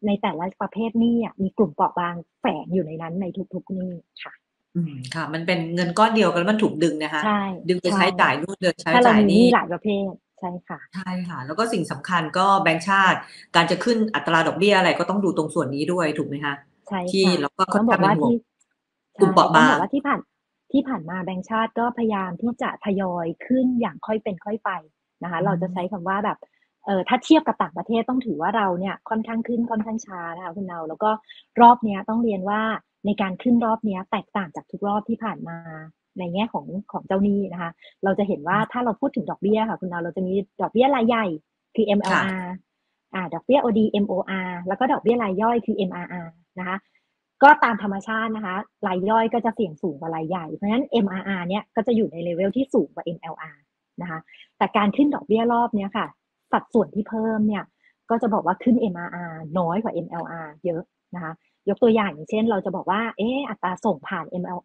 ในแต่ละประเภทหนี้มีกลุ่มเปราะบางแฝงอยู่ในนั้นในทุกๆหนี้ค่ะค่ะมันเป็นเงินก้อนเดียวกันแล้วมันถูกดึงนะคะใช่ดึงไปใช้จ่ายนู่นเดินใช้ถ้าเราจ่ายนี่มีหนี้หลายประเภทใช่ค่ะใช่ค่ะแล้วก็สิ่งสำคัญก็แบงก์ชาติการจะขึ้นอัตราดอกเบี้ยอะไรก็ต้องดูตรงส่วนนี้ด้วยถูกไหมคะใช่ที่ค่ะเราก็ค่ต้อองบนข้างเป็นห่วงอกว่าที่กลุ่มใช่เปราะบางต้องบอกว่าที่ผ่านมาแบงก์ชาติก็พยายามที่จะทยอยขึ้นอย่างค่อยเป็นค่อยไปนะคะอืเราจะใช้มคำว่าแบบถ้าเทียบกับต่างประเทศต้องถือว่าเราเนี่ยค่อนข้างขึ้นค่อนข้างช้านะคะคุณเนาแล้วก็รอบเนี้ยต้องเรียนว่าในการขึ้นรอบเนี้ยแตกต่างจากทุกรอบที่ผ่านมาในแง่ของเจ้าหนี้นะคะเราจะเห็นว่าถ้าเราพูดถึงดอกเบี้ยค่ะคุณเนาเราจะมีดอกเบี้ยรายใหญ่คือค่ะ MLR ดอกเบี้ย OD MOR แล้วก็ดอกเบี้ยรายย่อยคือ MRR นะคะก็ตามธรรมชาตินะคะรายย่อยก็จะเสี่ยงสูงกว่ารายใหญ่เพราะฉะนั้น MRR เนี่ยก็จะอยู่ในเลเวลที่สูงกว่า MLR นะคะแต่การขึ้นดอกเบี้ยรอบเนี้ยค่ะสัดส่วนที่เพิ่มเนี่ยก็จะบอกว่าขึ้น MRR น้อยกว่า MLR เยอะนะคะยกตัวอย่างอย่างเช่นเราจะบอกว่าอัตราส่งผ่าน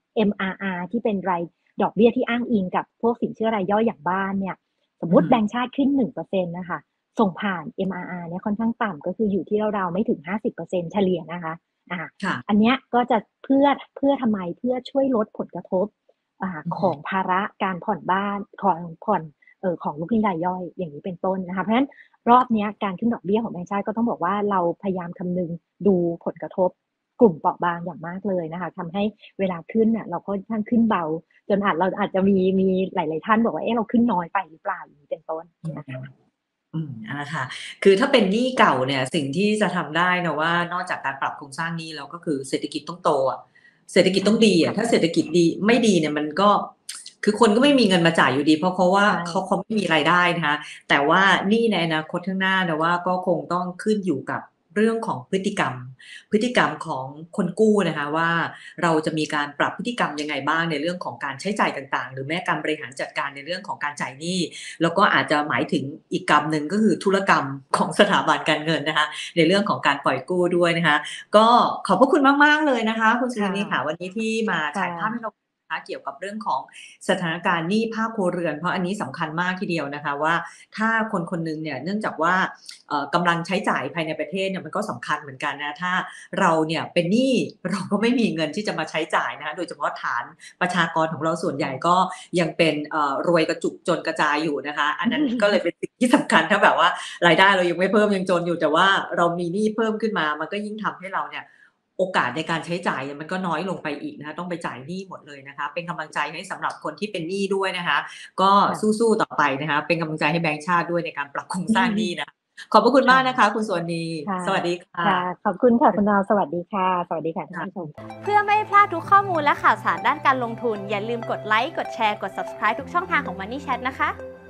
MRR ที่เป็นรายดอกเบี้ยที่อ้างอิงกับพวกสินเชื่อรายย่อยอย่างบ้านเนี่ยสมมุติแบงก์ชาติขึ้น 1% นะคะส่งผ่าน MRR เนี่ยค่อนข้างต่ำก็คืออยู่ที่ราวๆไม่ถึง 50% เฉลี่ยนะคะค่ะอันเนี้ยก็จะเพื่อทำไมเพื่อช่วยลดผลกระทบของภาระการผ่อนบ้านของลูกหนี้รายย่อยอย่างนี้เป็นต้นนะคะเพราะฉะนั้นรอบเนี้ยการขึ้นดอกเบี้ยของแบงก์ชาติก็ต้องบอกว่าเราพยายามคำนึงดูผลกระทบกลุ่มเปราะบางอย่างมากเลยนะคะทำให้เวลาขึ้นเราก็ค่อนข้างขึ้นเบาจนเราอาจจะมีหลายๆท่านบอกว่าเราขึ้นน้อยไปหรือเปล่าอย่างนี้เป็นต้นนะคะค่ะคือถ้าเป็นหนี้เก่าเนี่ยสิ่งที่จะทำได้นะว่านอกจากการปรับโครงสร้างหนี้แล้วก็คือเศรษฐกิจต้องโตอะเศรษฐกิจต้องดีอะถ้าเศรษฐกิจดีไม่ดีเนี่ยมันก็คือคนก็ไม่มีเงินมาจ่ายอยู่ดีเพราะว่าใช่เขาไม่มีรายได้นะคะแต่ว่าหนี้ในอนาคตข้างหน้านะว่าก็คงต้องขึ้นอยู่กับเรื่องของพฤติกรรมของคนกู้นะคะว่าเราจะมีการปรับพฤติกรรมยังไงบ้างในเรื่องของการใช้จ่ายต่างๆหรือแม้การบริหารจัดการในเรื่องของการจ่ายหนี้ แล้วก็อาจจะหมายถึงอีกกรรมหนึ่งก็คือธุรกรรมของสถาบันการเงินนะคะในเรื่องของการปล่อยกู้ด้วยนะคะก็ขอบพระคุณมากๆเลยนะคะคุณสุวรรณีค่ะวันนี้ที่มาฉายภาพให้เรานะคะเกี่ยวกับเรื่องของสถานการณ์หนี้ภาคครัวเรือนเพราะอันนี้สำคัญมากทีเดียวนะคะว่าถ้าคนคนหนึ่งเนี่ยเนื่องจากว่ากำลังใช้จ่ายภายในประเทศเนี่ยมันก็สำคัญเหมือนกันนะถ้าเราเนี่ยเป็นหนี้เราก็ไม่มีเงินที่จะมาใช้จ่ายนะคะโดยเฉพาะฐานประชากรของเราส่วนใหญ่ก็ยังเป็นรวยกระจุกจนกระจายอยู่นะคะอันนั้นก็เลยเป็นสิ่งที่สำคัญถ้าแบบว่ารายได้เรายังไม่เพิ่มยังจนอยู่แต่ว่าเรามีหนี้เพิ่มขึ้นมามันก็ยิ่งทำให้เราเนี่ยโอกาสในการใช้จ่ายมันก็น้อยลงไปอีกนะคะต้องไปจ่ายหนี้หมดเลยนะคะเป็นกำลังใจให้สำหรับคนที่เป็นหนี้ด้วยนะคะก็สู้ๆต่อไปนะคะเป็นกำลังใจให้แบงก์ชาติด้วยในการปรับโครงสร้างหนี้นะขอบพระคุณมากนะคะคุณสวนีสวัสดีค่ะขอบคุณค่ะคุณดาวสวัสดีค่ะสวัสดีค่ะท่านผู้ชมเพื่อไม่พลาดทุกข้อมูลและข่าวสารด้านการลงทุนอย่าลืมกดไลค์กดแชร์กด Subscribe ทุกช่องทางของ Money Chat นะคะ